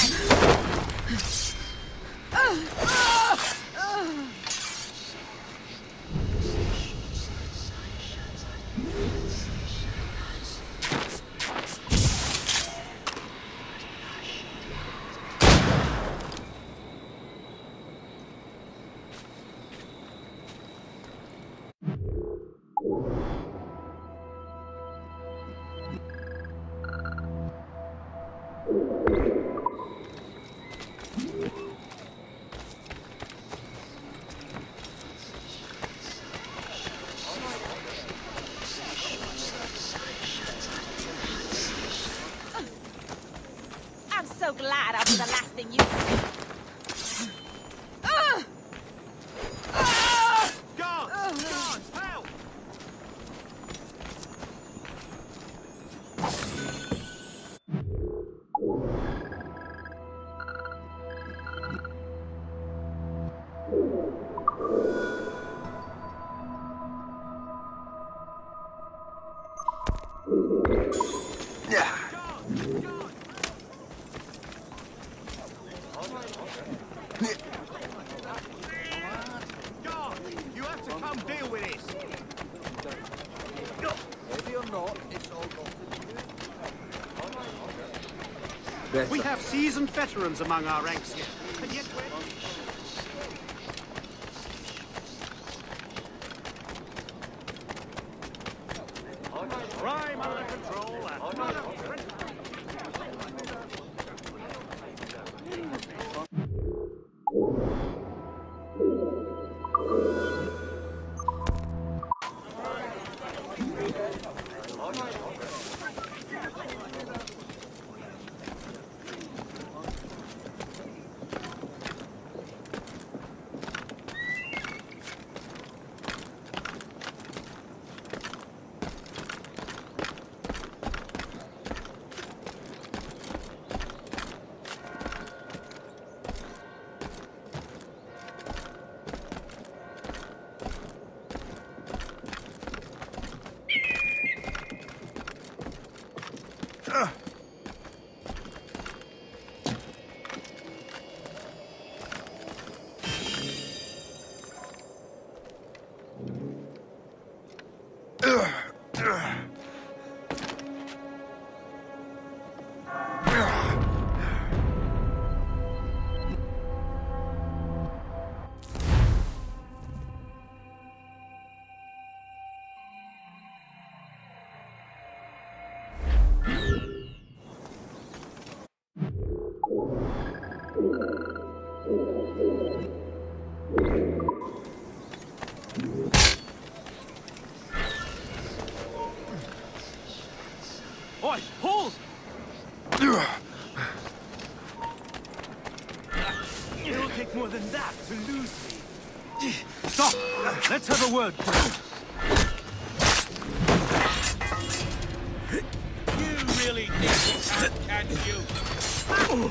I'm so glad I was the last thing you said. Guards! Guards! Help! Guard, you have to come deal with this. Maybe or not, it's all gone. We have seasoned veterans among our ranks here, and yet we're... him under control and... Oi, hold! It'll take more than that to lose me. Stop! Let's have a word. You really think we can't catch you?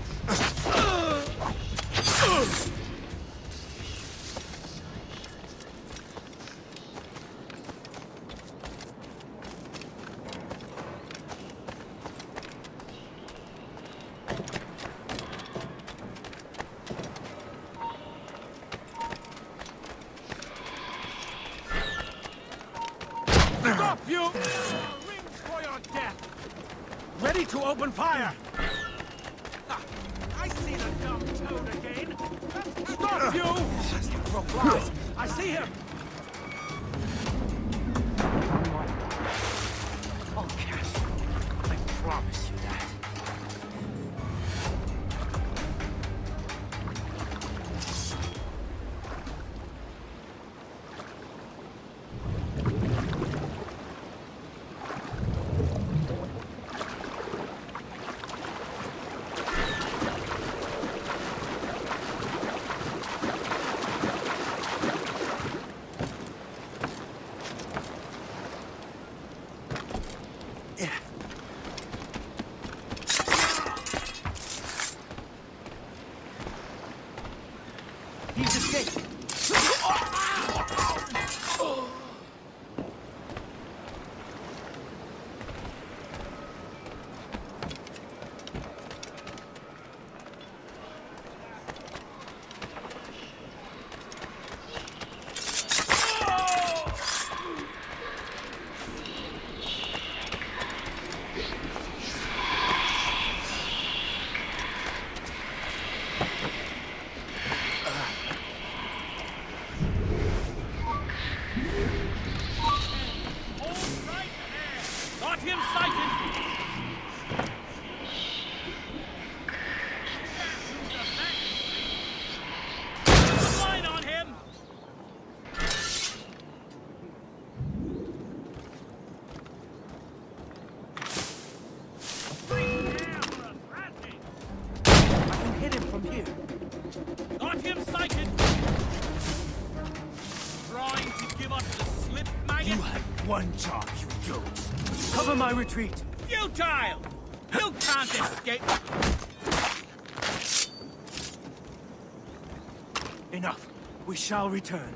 Stop, you! Rings for your death! Ready to open fire! Ah, I see the dumb toad again! Stop, you! I see him! I'll catch you. I promise you that. He's escaped. Got him sighted! Line on him! I can hit him from here. Got him sighted! Trying to give us the slip, maggot? You had one job, you dogs. Cover my retreat. Futile! You can't escape! Enough. We shall return.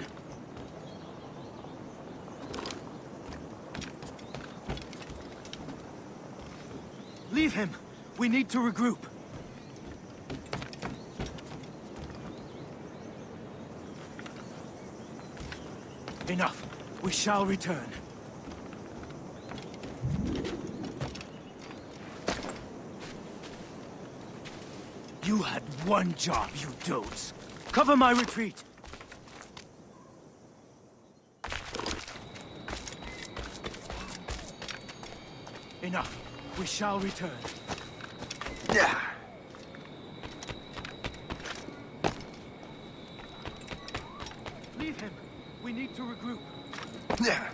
Leave him. We need to regroup. Enough. We shall return. You had one job, you dodes. Cover my retreat. Enough. We shall return. Yeah. Leave him. We need to regroup. Yeah.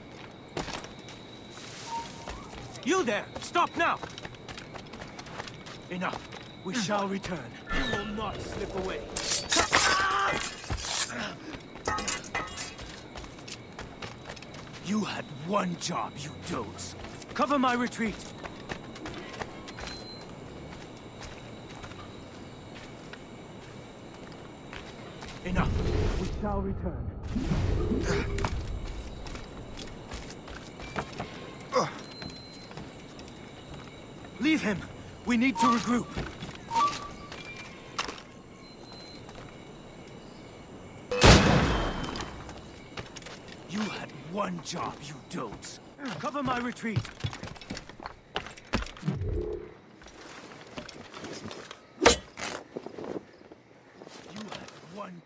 You there! Stop now! Enough. We shall return. You will not slip away. You had one job, you doze. Cover my retreat. Enough. We shall return. Leave him. We need to regroup. You had one job, you doze. Cover my retreat. You had one...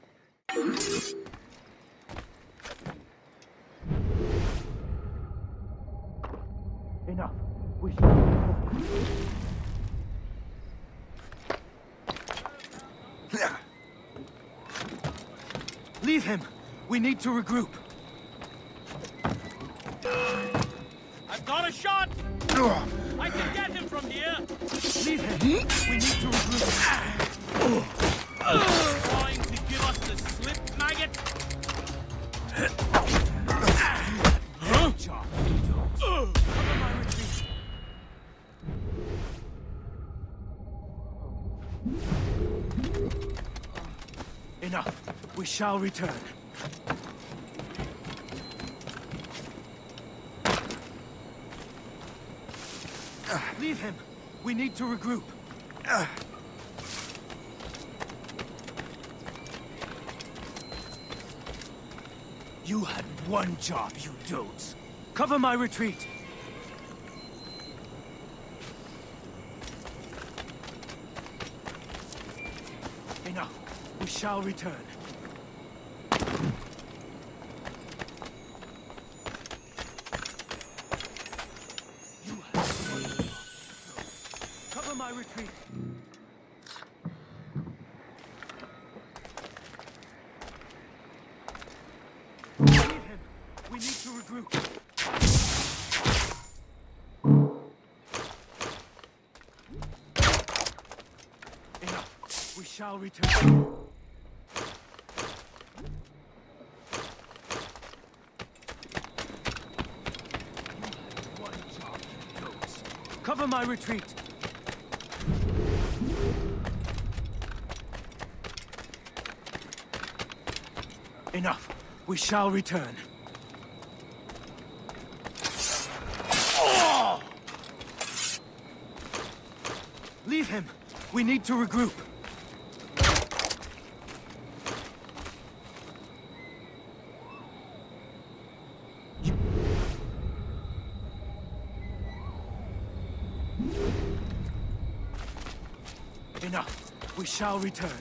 Enough. We shall... Leave him. We need to regroup. I've got a shot! I can get him from here! Leave him. We need to regroup. Trying to give us the slip, maggot? Good job, you dogs. Cover my retreat. Enough. We shall return. Leave him. We need to regroup. You had one job, you doze. Cover my retreat. Enough. We shall return. You had one job. Cover my retreat. Leave him. We need to regroup. Enough. We shall return. Cover my retreat. Enough. We shall return. Leave him. We need to regroup. Enough. We shall return.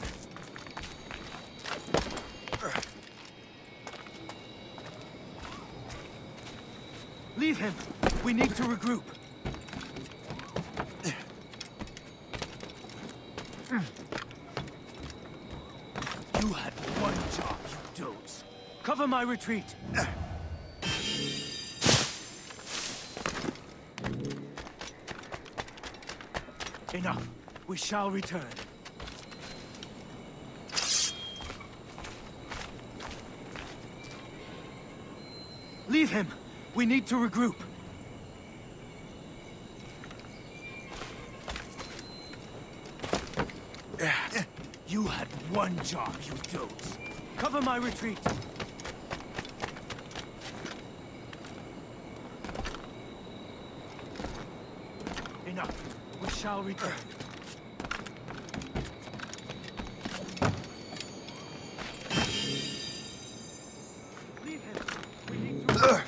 Leave him. We need to regroup. You had one job, you doze. Cover my retreat. Enough. We shall return. Leave him. We need to regroup. You had one job, you doze. Cover my retreat. Enough. We shall return. Leave him. We need to...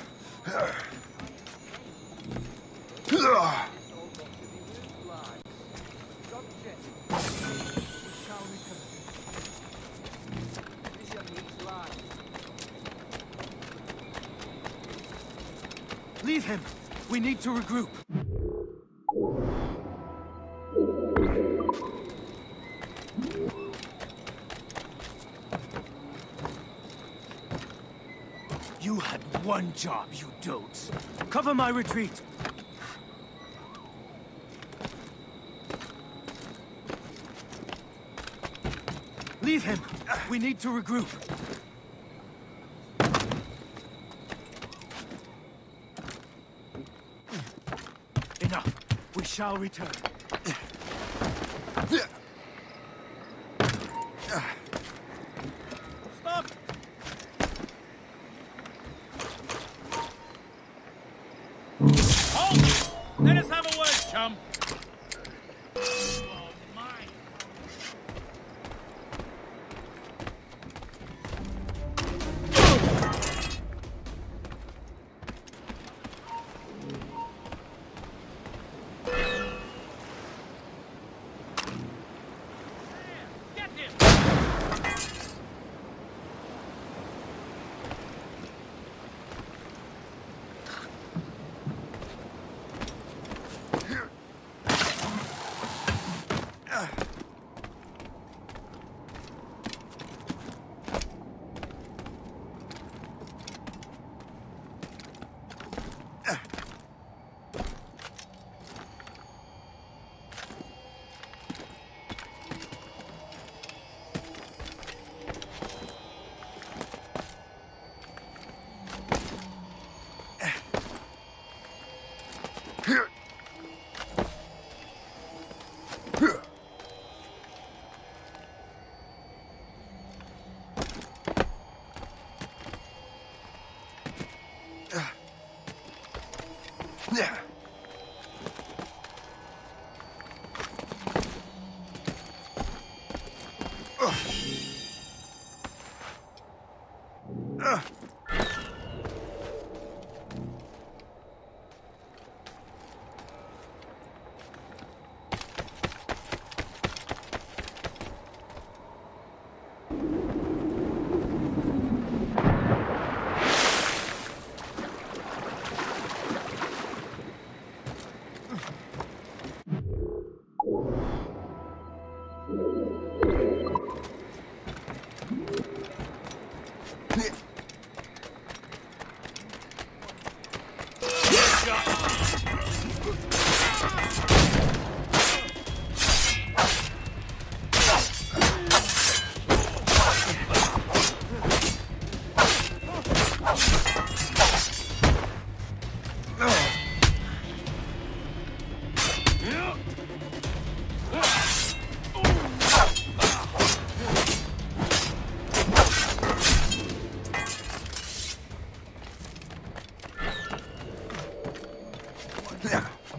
Leave him. We need to regroup. You had one job, you dotes. Cover my retreat. Leave him. We need to regroup. Enough. We shall return. Stop! Halt! Let us have a word, chum. Oh, my. Get him!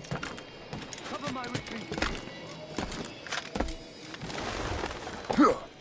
Cover my retreat.